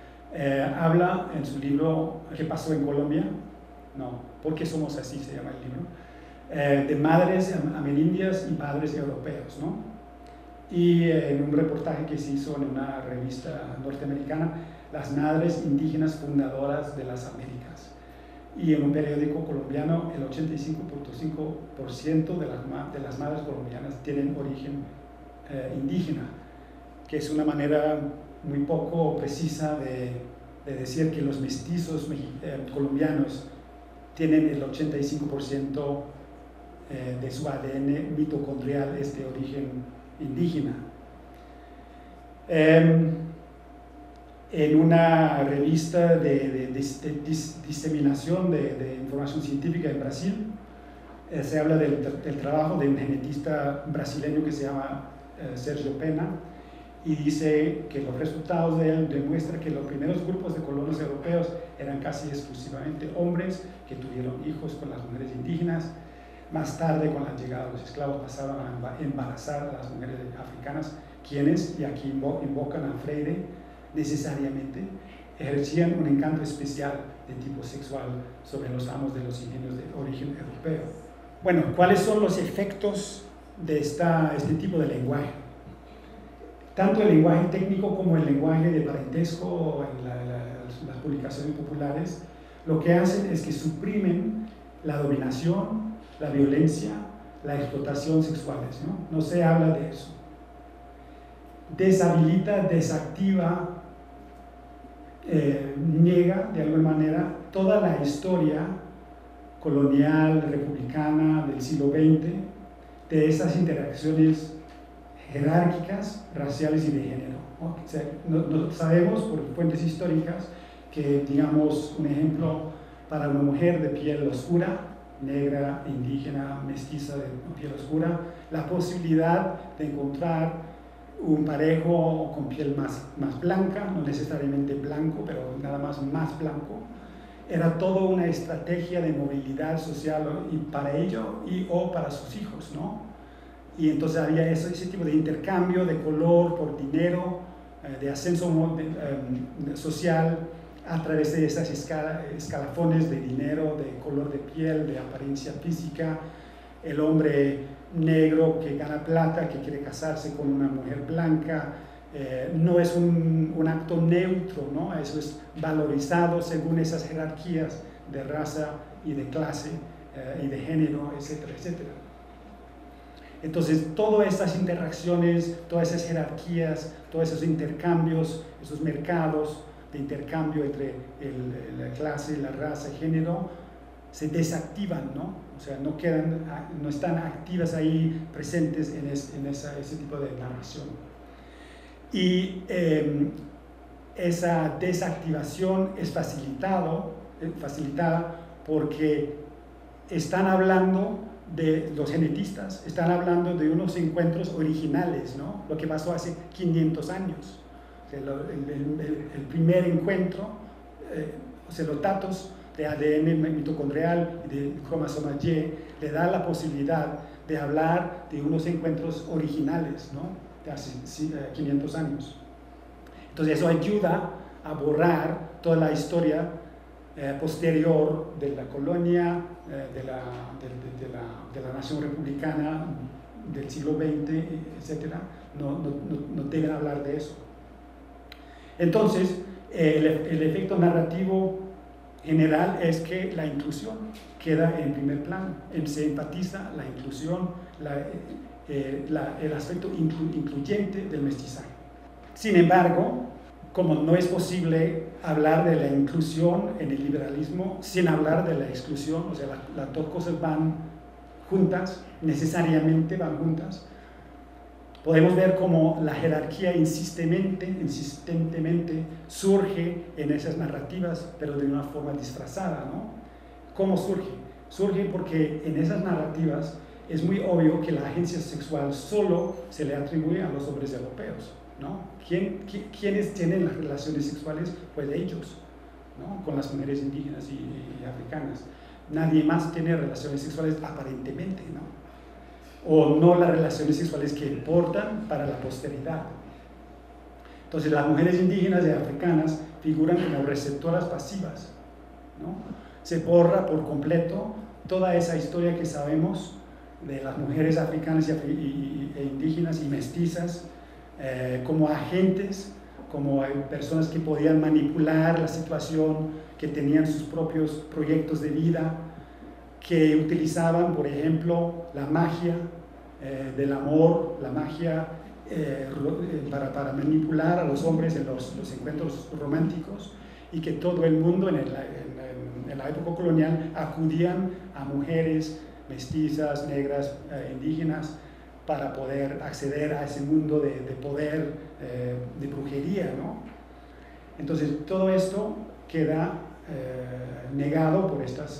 habla en su libro ¿Qué pasó en Colombia? No, ¿por qué somos así? Se llama el libro. De madres amerindias y padres europeos, ¿no? Y en un reportaje que se hizo en una revista norteamericana, las madres indígenas fundadoras de las Américas. Y en un periódico colombiano, el 85.5% de las madres colombianas tienen origen indígena, que es una manera muy poco precisa de decir que los mestizos colombianos tienen el 85% de su ADN mitocondrial es de origen indígena. En una revista de diseminación de información científica en Brasil, se habla del trabajo de un genetista brasileño que se llama Sergio Pena, y dice que los resultados de él demuestran que los primeros grupos de colonos europeos eran casi exclusivamente hombres que tuvieron hijos con las mujeres indígenas. Más tarde, con la llegada de los esclavos, pasaron a embarazar a las mujeres africanas, quienes, y aquí invocan a Freire, necesariamente ejercían un encanto especial de tipo sexual sobre los amos de los ingenios de origen europeo. Bueno, ¿cuáles son los efectos de este tipo de lenguaje? Tanto el lenguaje técnico como el lenguaje de parentesco en las publicaciones populares, lo que hacen es que suprimen la dominación, la violencia, la explotación sexuales, ¿no? No se habla de eso. Deshabilita, desactiva, niega de alguna manera toda la historia colonial, republicana del siglo XX, de esas interacciones jerárquicas, raciales y de género, ¿no? O sea, sabemos por fuentes históricas que, digamos, un ejemplo para una mujer de piel oscura, negra, indígena, mestiza de piel oscura, la posibilidad de encontrar un parejo con piel más blanca, no necesariamente blanco, pero nada más blanco. Era toda una estrategia de movilidad social y para ello o para sus hijos, ¿no? Y entonces había ese tipo de intercambio de color por dinero, de ascenso social a través de esas escalafones de dinero, de color de piel, de apariencia física. El hombre negro que gana plata, que quiere casarse con una mujer blanca, no es un acto neutro, ¿no? Eso es valorizado según esas jerarquías de raza y de clase y de género, etcétera, etcétera. Entonces, todas estas interacciones, todas esas jerarquías, todos esos intercambios, esos mercados de intercambio entre la clase, la raza, el género, se desactivan, ¿no? O sea, no están activas ahí, presentes en ese tipo de narración. Y esa desactivación es facilitada porque están hablando de los genetistas, están hablando de unos encuentros originales, ¿no? Lo que pasó hace 500 años. O sea, el primer encuentro, o sea, los datos de ADN mitocondrial y de cromosoma Y le da la posibilidad de hablar de unos encuentros originales, ¿no? De hace 500 años. Entonces eso ayuda a borrar toda la historia posterior de la colonia, de la nación republicana del siglo XX, etc. No deben hablar de eso. Entonces, el efecto narrativo general es que la inclusión queda en primer plano, se enfatiza la inclusión, el aspecto incluyente del mestizaje. Sin embargo, como no es posible hablar de la inclusión en el liberalismo sin hablar de la exclusión, o sea, las dos cosas van juntas, necesariamente van juntas, podemos ver cómo la jerarquía insistentemente surge en esas narrativas, pero de una forma disfrazada, ¿no? ¿Cómo surge? Surge porque en esas narrativas es muy obvio que la agencia sexual solo se le atribuye a los hombres europeos, ¿no? ¿Quiénes tienen las relaciones sexuales? Pues ellos, ¿no? Con las mujeres indígenas y africanas. Nadie más tiene relaciones sexuales aparentemente, ¿no? O no las relaciones sexuales que importan para la posteridad. Entonces las mujeres indígenas y africanas figuran como receptoras pasivas, ¿no? Se borra por completo toda esa historia que sabemos de las mujeres africanas e indígenas y mestizas como agentes, como personas que podían manipular la situación, que tenían sus propios proyectos de vida, que utilizaban, por ejemplo, la magia del amor, la magia para manipular a los hombres en los encuentros románticos, y que todo el mundo en la época colonial acudían a mujeres mestizas, negras, indígenas, para poder acceder a ese mundo de poder, de brujería, ¿no? Entonces todo esto queda negado por estas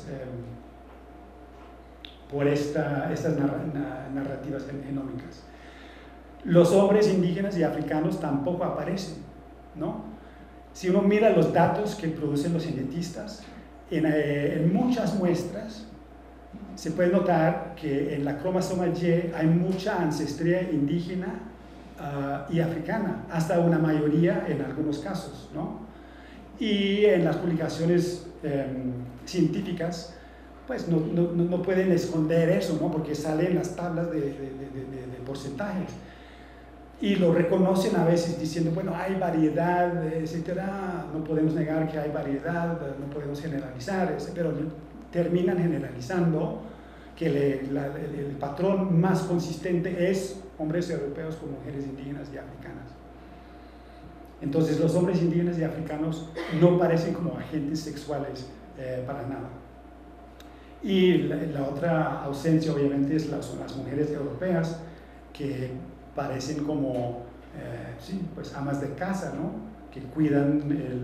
narrativas genómicas. Los hombres indígenas y africanos tampoco aparecen, ¿no? Si uno mira los datos que producen los genetistas, en muchas muestras se puede notar que en la cromosoma Y hay mucha ancestría indígena y africana, hasta una mayoría en algunos casos, ¿no? Y en las publicaciones científicas, pues no pueden esconder eso, ¿no? Porque salen las tablas de porcentajes. Y lo reconocen a veces diciendo, bueno, hay variedad, etcétera, no podemos negar que hay variedad, no podemos generalizar, pero terminan generalizando que el patrón más consistente es hombres europeos con mujeres indígenas y africanas. Entonces los hombres indígenas y africanos no parecen como agentes sexuales para nada. Y la otra ausencia obviamente son las mujeres europeas, que parecen como pues amas de casa, ¿no? Que cuidan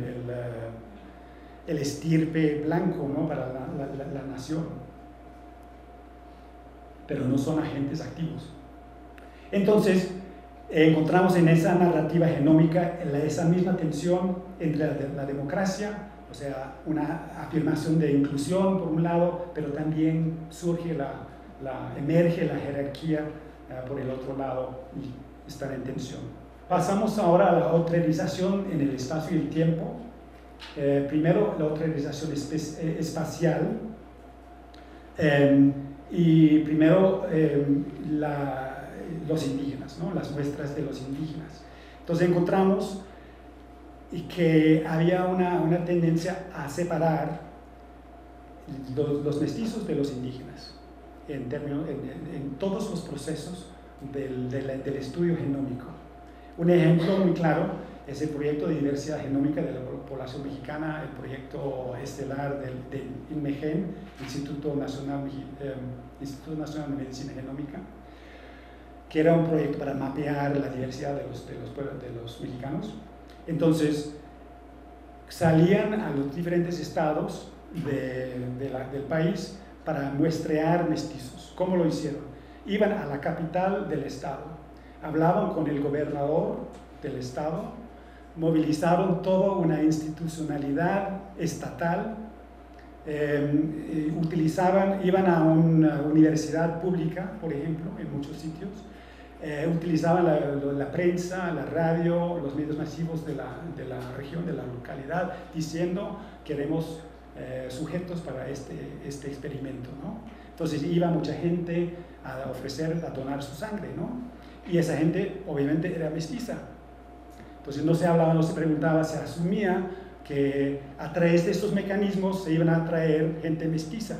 el estirpe blanco, ¿no? Para la nación, pero no son agentes activos. Entonces Encontramos en esa narrativa genómica esa misma tensión entre la democracia, o sea, una afirmación de inclusión por un lado, pero también surge emerge la jerarquía por el otro lado y están en tensión. Pasamos ahora a la autorización en el espacio y el tiempo. Primero, la autorización espacial. Y primero, los indígenas, ¿no? Las muestras de los indígenas. Entonces encontramos que había una tendencia a separar los mestizos de los indígenas en todos los procesos del estudio genómico. Un ejemplo muy claro es el proyecto de diversidad genómica de la población mexicana, el proyecto estelar del INMEGEN, Instituto Nacional de Medicina Genómica, que era un proyecto para mapear la diversidad de los mexicanos. Entonces, salían a los diferentes estados del país para muestrear mestizos. ¿Cómo lo hicieron? Iban a la capital del estado, hablaban con el gobernador del estado, movilizaron toda una institucionalidad estatal, iban a una universidad pública, por ejemplo, en muchos sitios, utilizaban la prensa, la radio, los medios masivos de la región, de la localidad, diciendo queremos sujetos para este experimento, ¿no? Entonces iba mucha gente a donar su sangre, ¿no? Y esa gente obviamente era mestiza. Entonces no se hablaba, no se preguntaba, se asumía que a través de estos mecanismos se iban a atraer gente mestiza.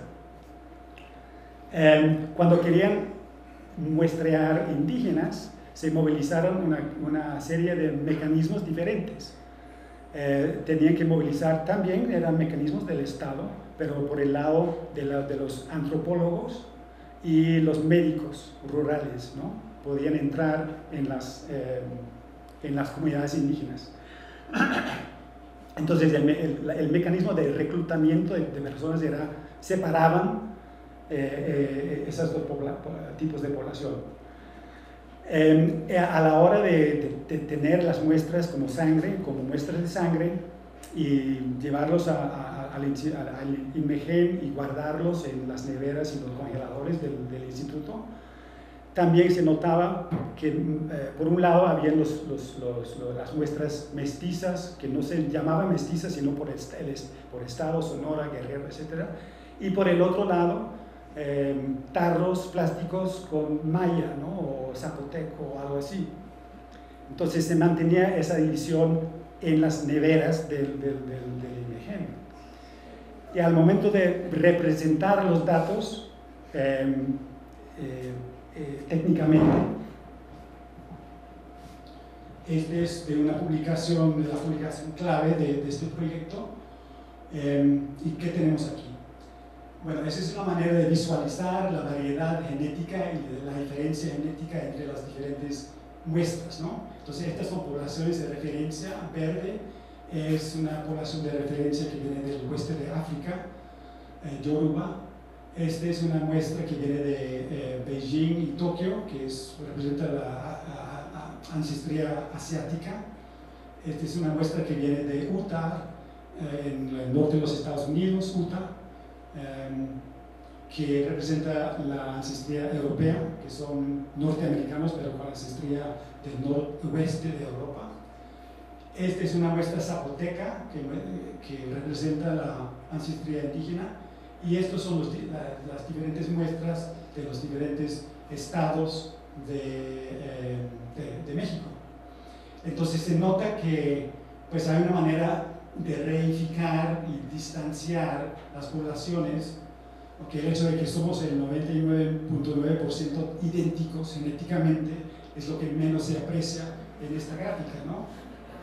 Cuando querían muestrear indígenas, se movilizaron una serie de mecanismos diferentes. Tenían que movilizar también, eran mecanismos del Estado, pero por el lado de los antropólogos y los médicos rurales, ¿no? Podían entrar en las comunidades indígenas. Entonces el mecanismo de reclutamiento de personas era, separaban esos dos tipos de población. A la hora de tener las muestras como muestras de sangre y llevarlos al INMEGEN y guardarlos en las neveras y los congeladores del instituto, también se notaba que por un lado habían las muestras mestizas, que no se llamaban mestizas sino por estado, Sonora, Guerrero, etc. Y por el otro lado, tarros plásticos con maya, ¿no? O zapoteco o algo así. Entonces se mantenía esa división en las neveras del INMEGEN. Y al momento de representar los datos técnicamente, este es de la publicación clave de este proyecto. ¿Y qué tenemos aquí? Bueno, esa es una manera de visualizar la variedad genética y la diferencia genética entre las diferentes muestras, ¿no? Entonces, estas son poblaciones de referencia. Verde es una población de referencia que viene del oeste de África, Yoruba. Esta es una muestra que viene de Beijing y Tokio, que representa la ancestría asiática. Esta es una muestra que viene de Utah, en el norte de los Estados Unidos, Utah, que representa la ancestría europea, que son norteamericanos, pero con ancestría del noroeste de Europa. Esta es una muestra zapoteca, que representa la ancestría indígena. Y estos son las diferentes muestras de los diferentes estados de México. Entonces se nota que pues, hay una manera de reificar y distanciar las poblaciones, porque el hecho de que somos el 99.9% idénticos genéticamente es lo que menos se aprecia en esta gráfica, ¿no?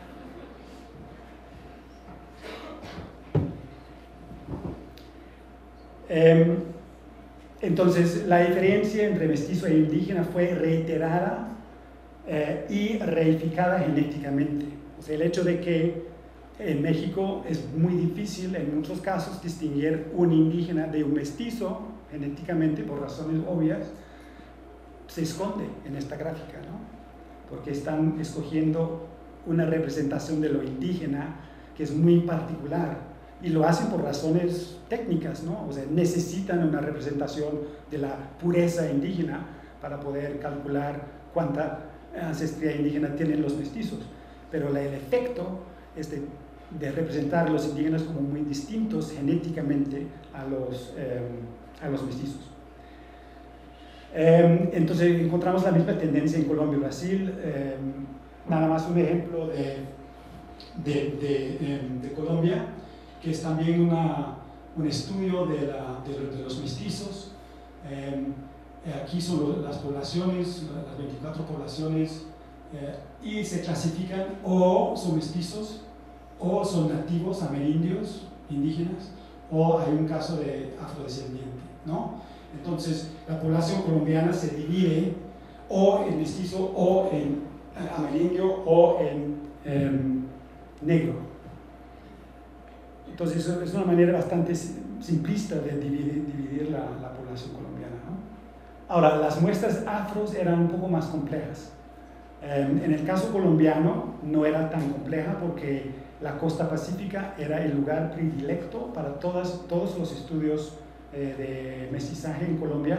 Entonces, la diferencia entre mestizo e indígena fue reiterada y reificada genéticamente. O sea, el hecho de que en México es muy difícil en muchos casos distinguir un indígena de un mestizo genéticamente por razones obvias, se esconde en esta gráfica, ¿no? porque están escogiendo una representación de lo indígena que es muy particular, y lo hacen por razones técnicas, ¿no? O sea, necesitan una representación de la pureza indígena para poder calcular cuánta ancestría indígena tienen los mestizos, pero el efecto es de representar a los indígenas como muy distintos genéticamente a los mestizos. Entonces encontramos la misma tendencia en Colombia y Brasil. Nada más un ejemplo de Colombia, que es también un estudio de los mestizos. Aquí son las poblaciones, las 24 poblaciones, y se clasifican o son mestizos, o son nativos, amerindios, indígenas, o hay un caso de afrodescendiente, ¿no? Entonces, la población colombiana se divide o en mestizo, o en amerindio, o en negro. Entonces, es una manera bastante simplista de dividir la población colombiana, ¿no? Ahora, las muestras afros eran un poco más complejas. En el caso colombiano no era tan compleja porque la costa pacífica era el lugar predilecto para todos los estudios de mestizaje en Colombia.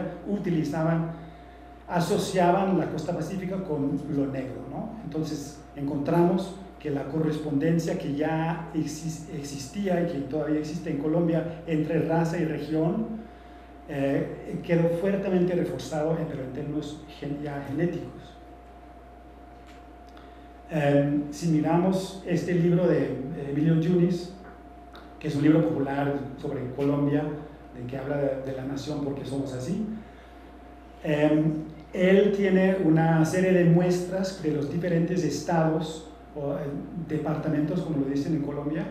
Asociaban la costa pacífica con lo negro, ¿no? Entonces encontramos que la correspondencia que ya existía y que todavía existe en Colombia entre raza y región quedó fuertemente reforzado, pero en términos ya genéticos. Si miramos este libro de Emilio Yunis, que es un libro popular sobre Colombia, de que habla de la nación porque somos así, él tiene una serie de muestras de los diferentes estados o departamentos, como lo dicen en Colombia,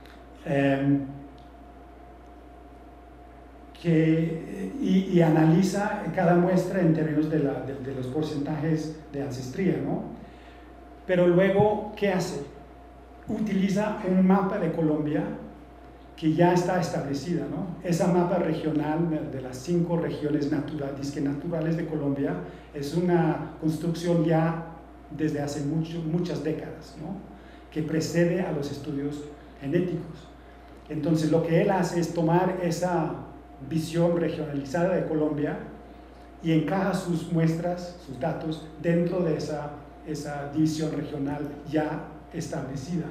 y analiza cada muestra en términos de los porcentajes de ancestría, ¿no? Pero luego, ¿qué hace? Utiliza un mapa de Colombia que ya está establecida, ¿no? Esa mapa regional de las 5 regiones naturales de Colombia es una construcción ya desde hace muchas décadas, ¿no? Que precede a los estudios genéticos. Entonces, lo que él hace es tomar esa visión regionalizada de Colombia y encaja sus muestras, sus datos, dentro de esa división regional ya establecida.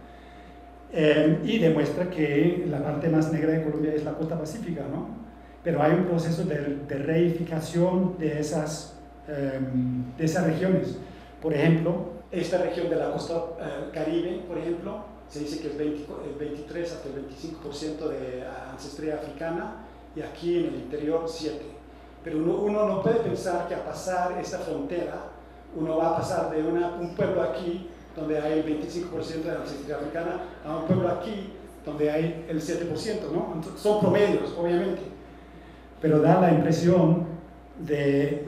Y demuestra que la parte más negra de Colombia es la costa pacífica, ¿no? Pero hay un proceso de reificación de esas regiones. Por ejemplo, esta región de la costa Caribe, por ejemplo, se dice que es el 23 hasta el 25% de ancestría africana, y aquí en el interior 7%. Pero uno no puede pensar que a pasar esta frontera uno va a pasar de un pueblo aquí donde hay el 25% de ancestría africana a un pueblo aquí donde hay el 7%, ¿no? Entonces, son promedios, obviamente, pero da la impresión de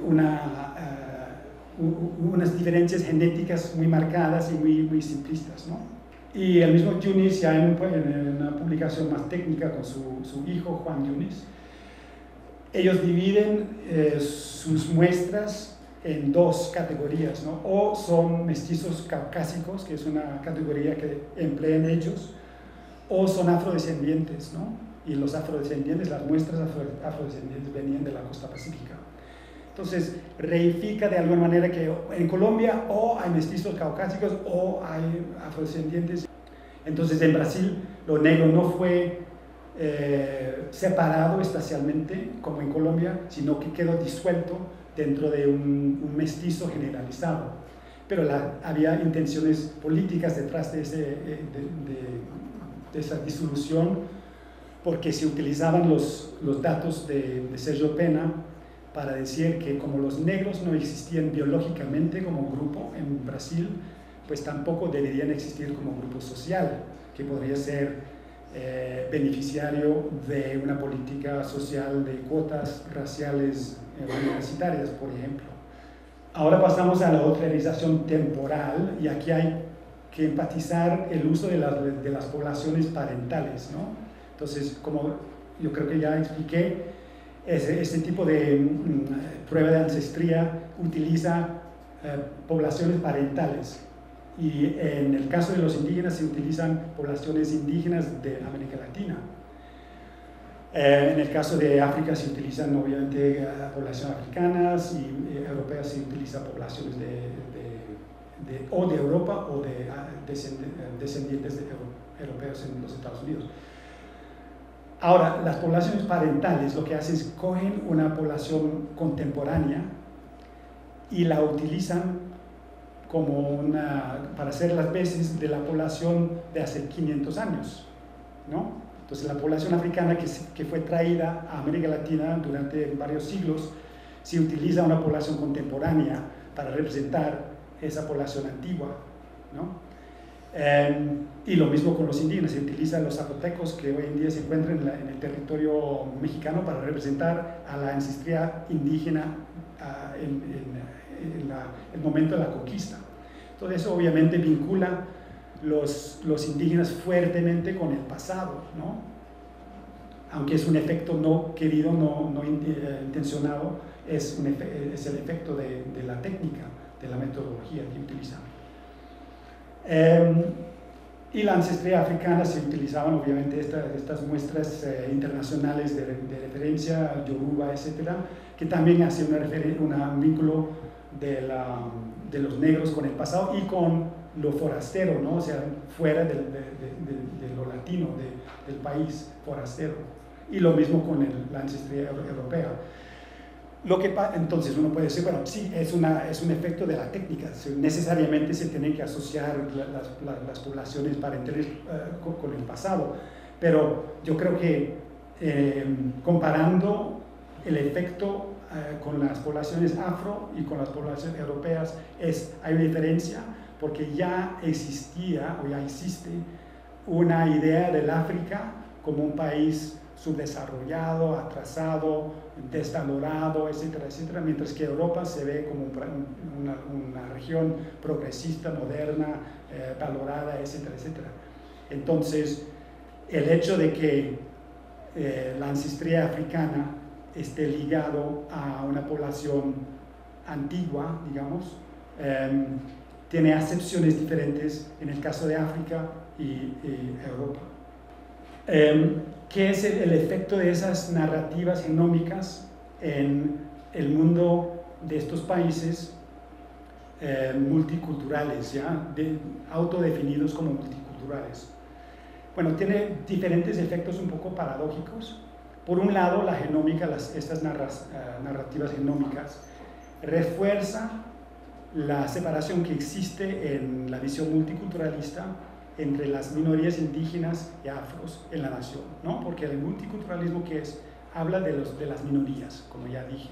unas diferencias genéticas muy marcadas y muy simplistas, ¿no? Y el mismo Yunis, ya en una publicación más técnica con su hijo Juan Yunis, ellos dividen sus muestras en 2 categorías, ¿no? O son mestizos caucásicos, que es una categoría que emplean ellos, o son afrodescendientes, ¿no? Y los afrodescendientes, las muestras afrodescendientes venían de la costa pacífica. Entonces, reifica de alguna manera que en Colombia o hay mestizos caucásicos o hay afrodescendientes. Entonces, en Brasil, lo negro no fue separado espacialmente como en Colombia, sino que quedó disuelto dentro de un mestizo generalizado. Pero había intenciones políticas detrás de esa disolución, porque se utilizaban los datos de Sergio Pena para decir que como los negros no existían biológicamente como grupo en Brasil, pues tampoco deberían existir como grupo social, que podría ser beneficiario de una política social de cuotas raciales universitarias, por ejemplo. Ahora pasamos a la autorización temporal, y aquí hay que enfatizar el uso de las poblaciones parentales, ¿no? Entonces, como yo creo que ya expliqué, este tipo de prueba de ancestría utiliza poblaciones parentales. Y en el caso de los indígenas se utilizan poblaciones indígenas de América Latina. En el caso de África se utilizan obviamente poblaciones africanas, y europeas se utilizan poblaciones de Europa o de descendientes de europeos en los Estados Unidos. Ahora, las poblaciones parentales lo que hacen es cogen una población contemporánea y la utilizan como para hacer las veces de la población de hace 500 años, ¿no? Entonces, la población africana que fue traída a América Latina durante varios siglos, se utiliza una población contemporánea para representar esa población antigua, ¿no? Y lo mismo con los indígenas, se utilizan los zapotecos que hoy en día se encuentran en el territorio mexicano para representar a la ancestría indígena en el momento de la conquista. Todo eso obviamente vincula los indígenas fuertemente con el pasado, ¿no? Aunque es un efecto no querido, no intencionado, es el efecto de la técnica, de la metodología que utilizan. Y la ancestría africana se utilizaban obviamente estas muestras internacionales de referencia, Yoruba, etcétera, que también hacían un vínculo de los negros con el pasado y con lo forastero, ¿no? O sea, fuera de lo latino, del país forastero. Y lo mismo con la ancestría europea. Entonces uno puede decir, bueno, sí, es un efecto de la técnica, necesariamente se tienen que asociar las poblaciones parentales con el pasado, pero yo creo que comparando el efecto con las poblaciones afro y con las poblaciones europeas hay una diferencia, porque ya existía o ya existe una idea del África como un país subdesarrollado, atrasado, desvalorado, etcétera, etcétera, mientras que Europa se ve como una región progresista, moderna, valorada, etcétera, etcétera. Entonces, el hecho de que la ancestría africana esté ligado a una población antigua, digamos, tiene acepciones diferentes en el caso de África y Europa. ¿Qué es el efecto de esas narrativas genómicas en el mundo de estos países multiculturales, ¿ya? Autodefinidos como multiculturales? Bueno, tiene diferentes efectos un poco paradójicos. Por un lado, la genómica, estas narrativas genómicas, refuerza la separación que existe en la visión multiculturalista entre las minorías indígenas y afros en la nación, ¿no? Porque el multiculturalismo habla de las minorías, como ya dije,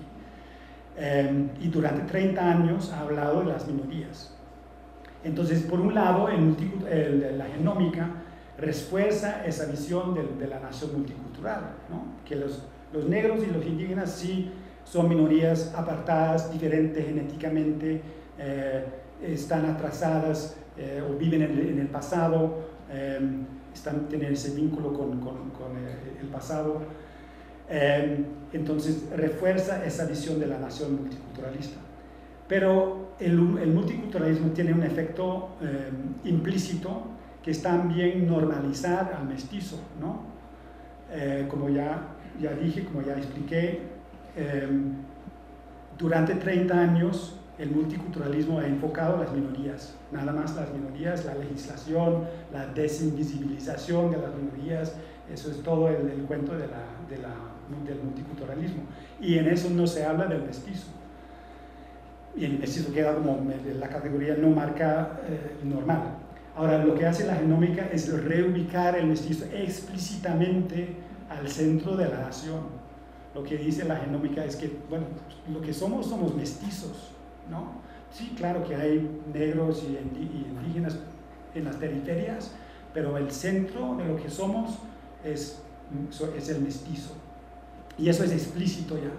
y durante 30 años ha hablado de las minorías. Entonces, por un lado, la genómica refuerza esa visión de la nación multicultural, ¿no? Que los negros y los indígenas sí son minorías apartadas, diferentes genéticamente, están atrasadas, o viven en el pasado, tienen ese vínculo con el pasado. Entonces refuerza esa visión de la nación multiculturalista. Pero el multiculturalismo tiene un efecto implícito, que es también normalizar al mestizo, ¿no? Como ya dije, como ya expliqué, durante 30 años el multiculturalismo ha enfocado a las minorías, nada más las minorías, la legislación, la desinvisibilización de las minorías, eso es todo el cuento del multiculturalismo. Y en eso no se habla del mestizo. Y el mestizo queda como la categoría no marca normal. Ahora, lo que hace la genómica es reubicar el mestizo explícitamente al centro de la nación. Lo que dice la genómica es que, bueno, lo que somos mestizos, ¿no? Sí, claro que hay negros y indígenas en las periferias, pero el centro de lo que somos es el mestizo. Y eso es explícito ya.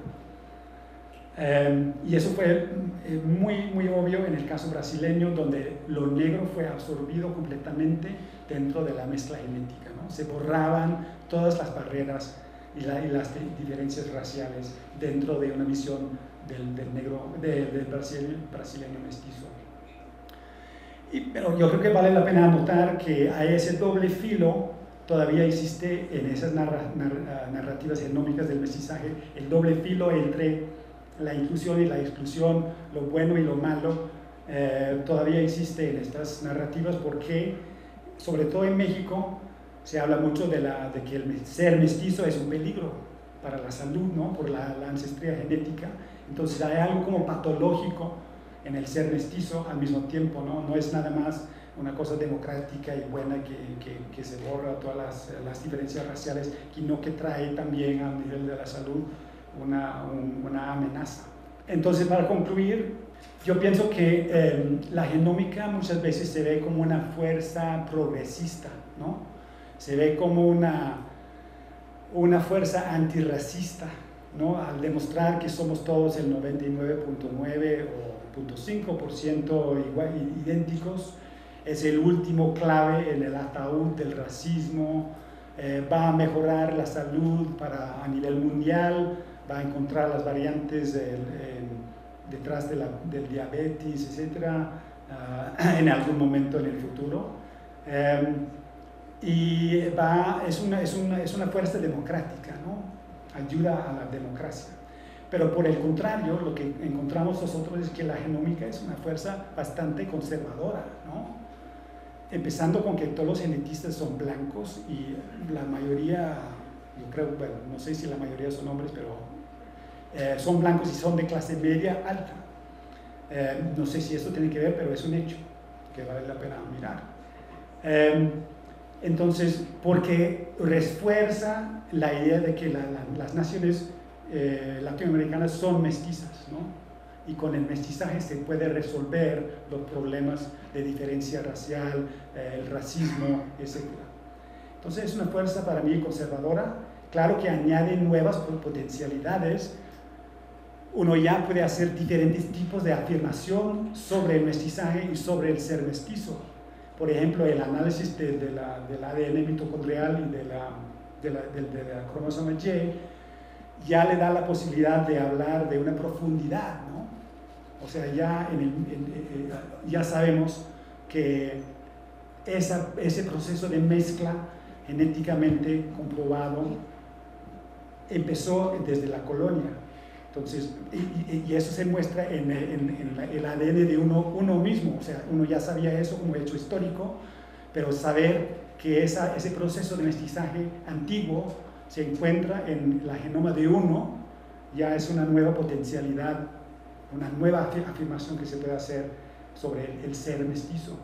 Y eso fue muy, muy obvio en el caso brasileño, donde lo negro fue absorbido completamente dentro de la mezcla genética, ¿no? Se borraban todas las barreras y las diferencias raciales dentro de una visión del negro, del brasileño mestizo. Pero yo creo que vale la pena anotar que hay ese doble filo todavía existe en esas narrativas genómicas del mestizaje, el doble filo entre la inclusión y la exclusión, lo bueno y lo malo, todavía existe en estas narrativas porque, sobre todo en México, se habla mucho de que el ser mestizo es un peligro para la salud, ¿no? Por la ancestría genética. Entonces hay algo como patológico en el ser mestizo al mismo tiempo, ¿no? No es nada más una cosa democrática y buena que se borra todas las diferencias raciales, sino que trae también a nivel de la salud una amenaza. Entonces, para concluir, yo pienso que la genómica muchas veces se ve como una fuerza progresista, ¿no? Se ve como una fuerza antirracista, ¿no? Al demostrar que somos todos el 99.9 o 0.5% idénticos, es el último clave en el ataúd del racismo, va a mejorar la salud a nivel mundial, va a encontrar las variantes detrás del diabetes, etc., en algún momento en el futuro. Y es una fuerza democrática, ¿no? Ayuda a la democracia. Pero por el contrario, lo que encontramos nosotros es que la genómica es una fuerza bastante conservadora, ¿no? Empezando con que todos los genetistas son blancos y la mayoría, yo creo, bueno, no sé si la mayoría son hombres, pero son blancos y son de clase media alta. No sé si eso tiene que ver, pero es un hecho que vale la pena mirar. Entonces, porque refuerza la idea de que las naciones latinoamericanas son mestizas, ¿no? Y con el mestizaje se puede resolver los problemas de diferencia racial, el racismo, etc. Entonces es una fuerza para mí conservadora, claro que añade nuevas potencialidades. Uno ya puede hacer diferentes tipos de afirmación sobre el mestizaje y sobre el ser mestizo. Por ejemplo, el análisis del ADN mitocondrial y de la cromosoma Y ya le da la posibilidad de hablar de una profundidad, ¿no? O sea, ya sabemos que ese proceso de mezcla genéticamente comprobado empezó desde la colonia. Entonces, y eso se muestra en el ADN de uno mismo. O sea, uno ya sabía eso como hecho histórico, pero saber que ese proceso de mestizaje antiguo se encuentra en la genoma de uno ya es una nueva potencialidad, una nueva afirmación que se puede hacer sobre el ser mestizo.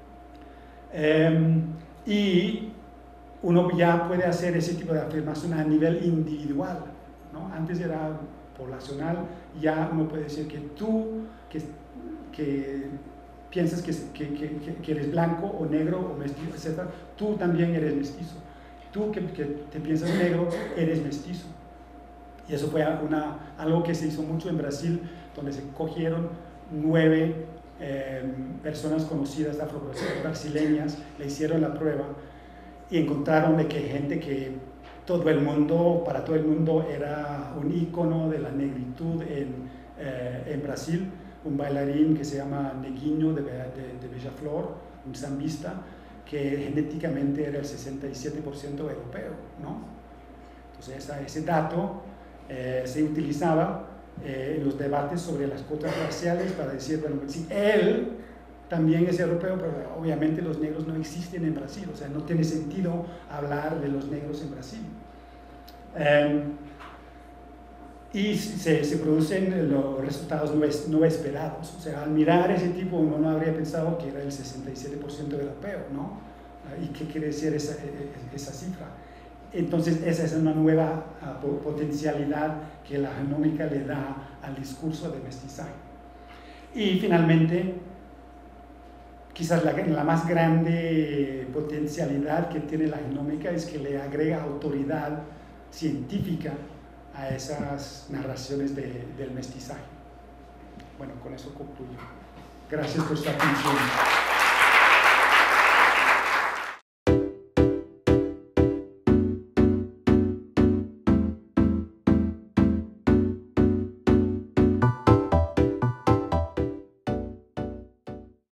Y uno ya puede hacer ese tipo de afirmación a nivel individual, ¿no? Antes era poblacional, ya uno puede decir que tú, que piensas que eres blanco o negro o mestizo, etc., tú también eres mestizo. Tú que te piensas negro, eres mestizo. Y eso fue algo que se hizo mucho en Brasil, donde se cogieron 9 personas conocidas afro-brasileñas, le hicieron la prueba y encontraron de que gente que para todo el mundo era un ícono de la negritud en Brasil, un bailarín que se llama Neguinho de Beija-Flor, un sambista, que genéticamente era el 67% europeo, ¿no? Entonces ese dato se utilizaba en los debates sobre las cuotas raciales para decir, bueno, si él también es europeo, pero obviamente los negros no existen en Brasil, o sea, no tiene sentido hablar de los negros en Brasil. Y se producen los resultados no esperados, o sea, al mirar ese tipo uno no habría pensado que era el 67% europeo, ¿no? ¿Y qué quiere decir esa cifra? Entonces esa es una nueva potencialidad que la genómica le da al discurso de mestizaje. Y finalmente, quizás la más grande potencialidad que tiene la genómica es que le agrega autoridad científica a esas narraciones del mestizaje. Bueno, con eso concluyo. Gracias por su atención.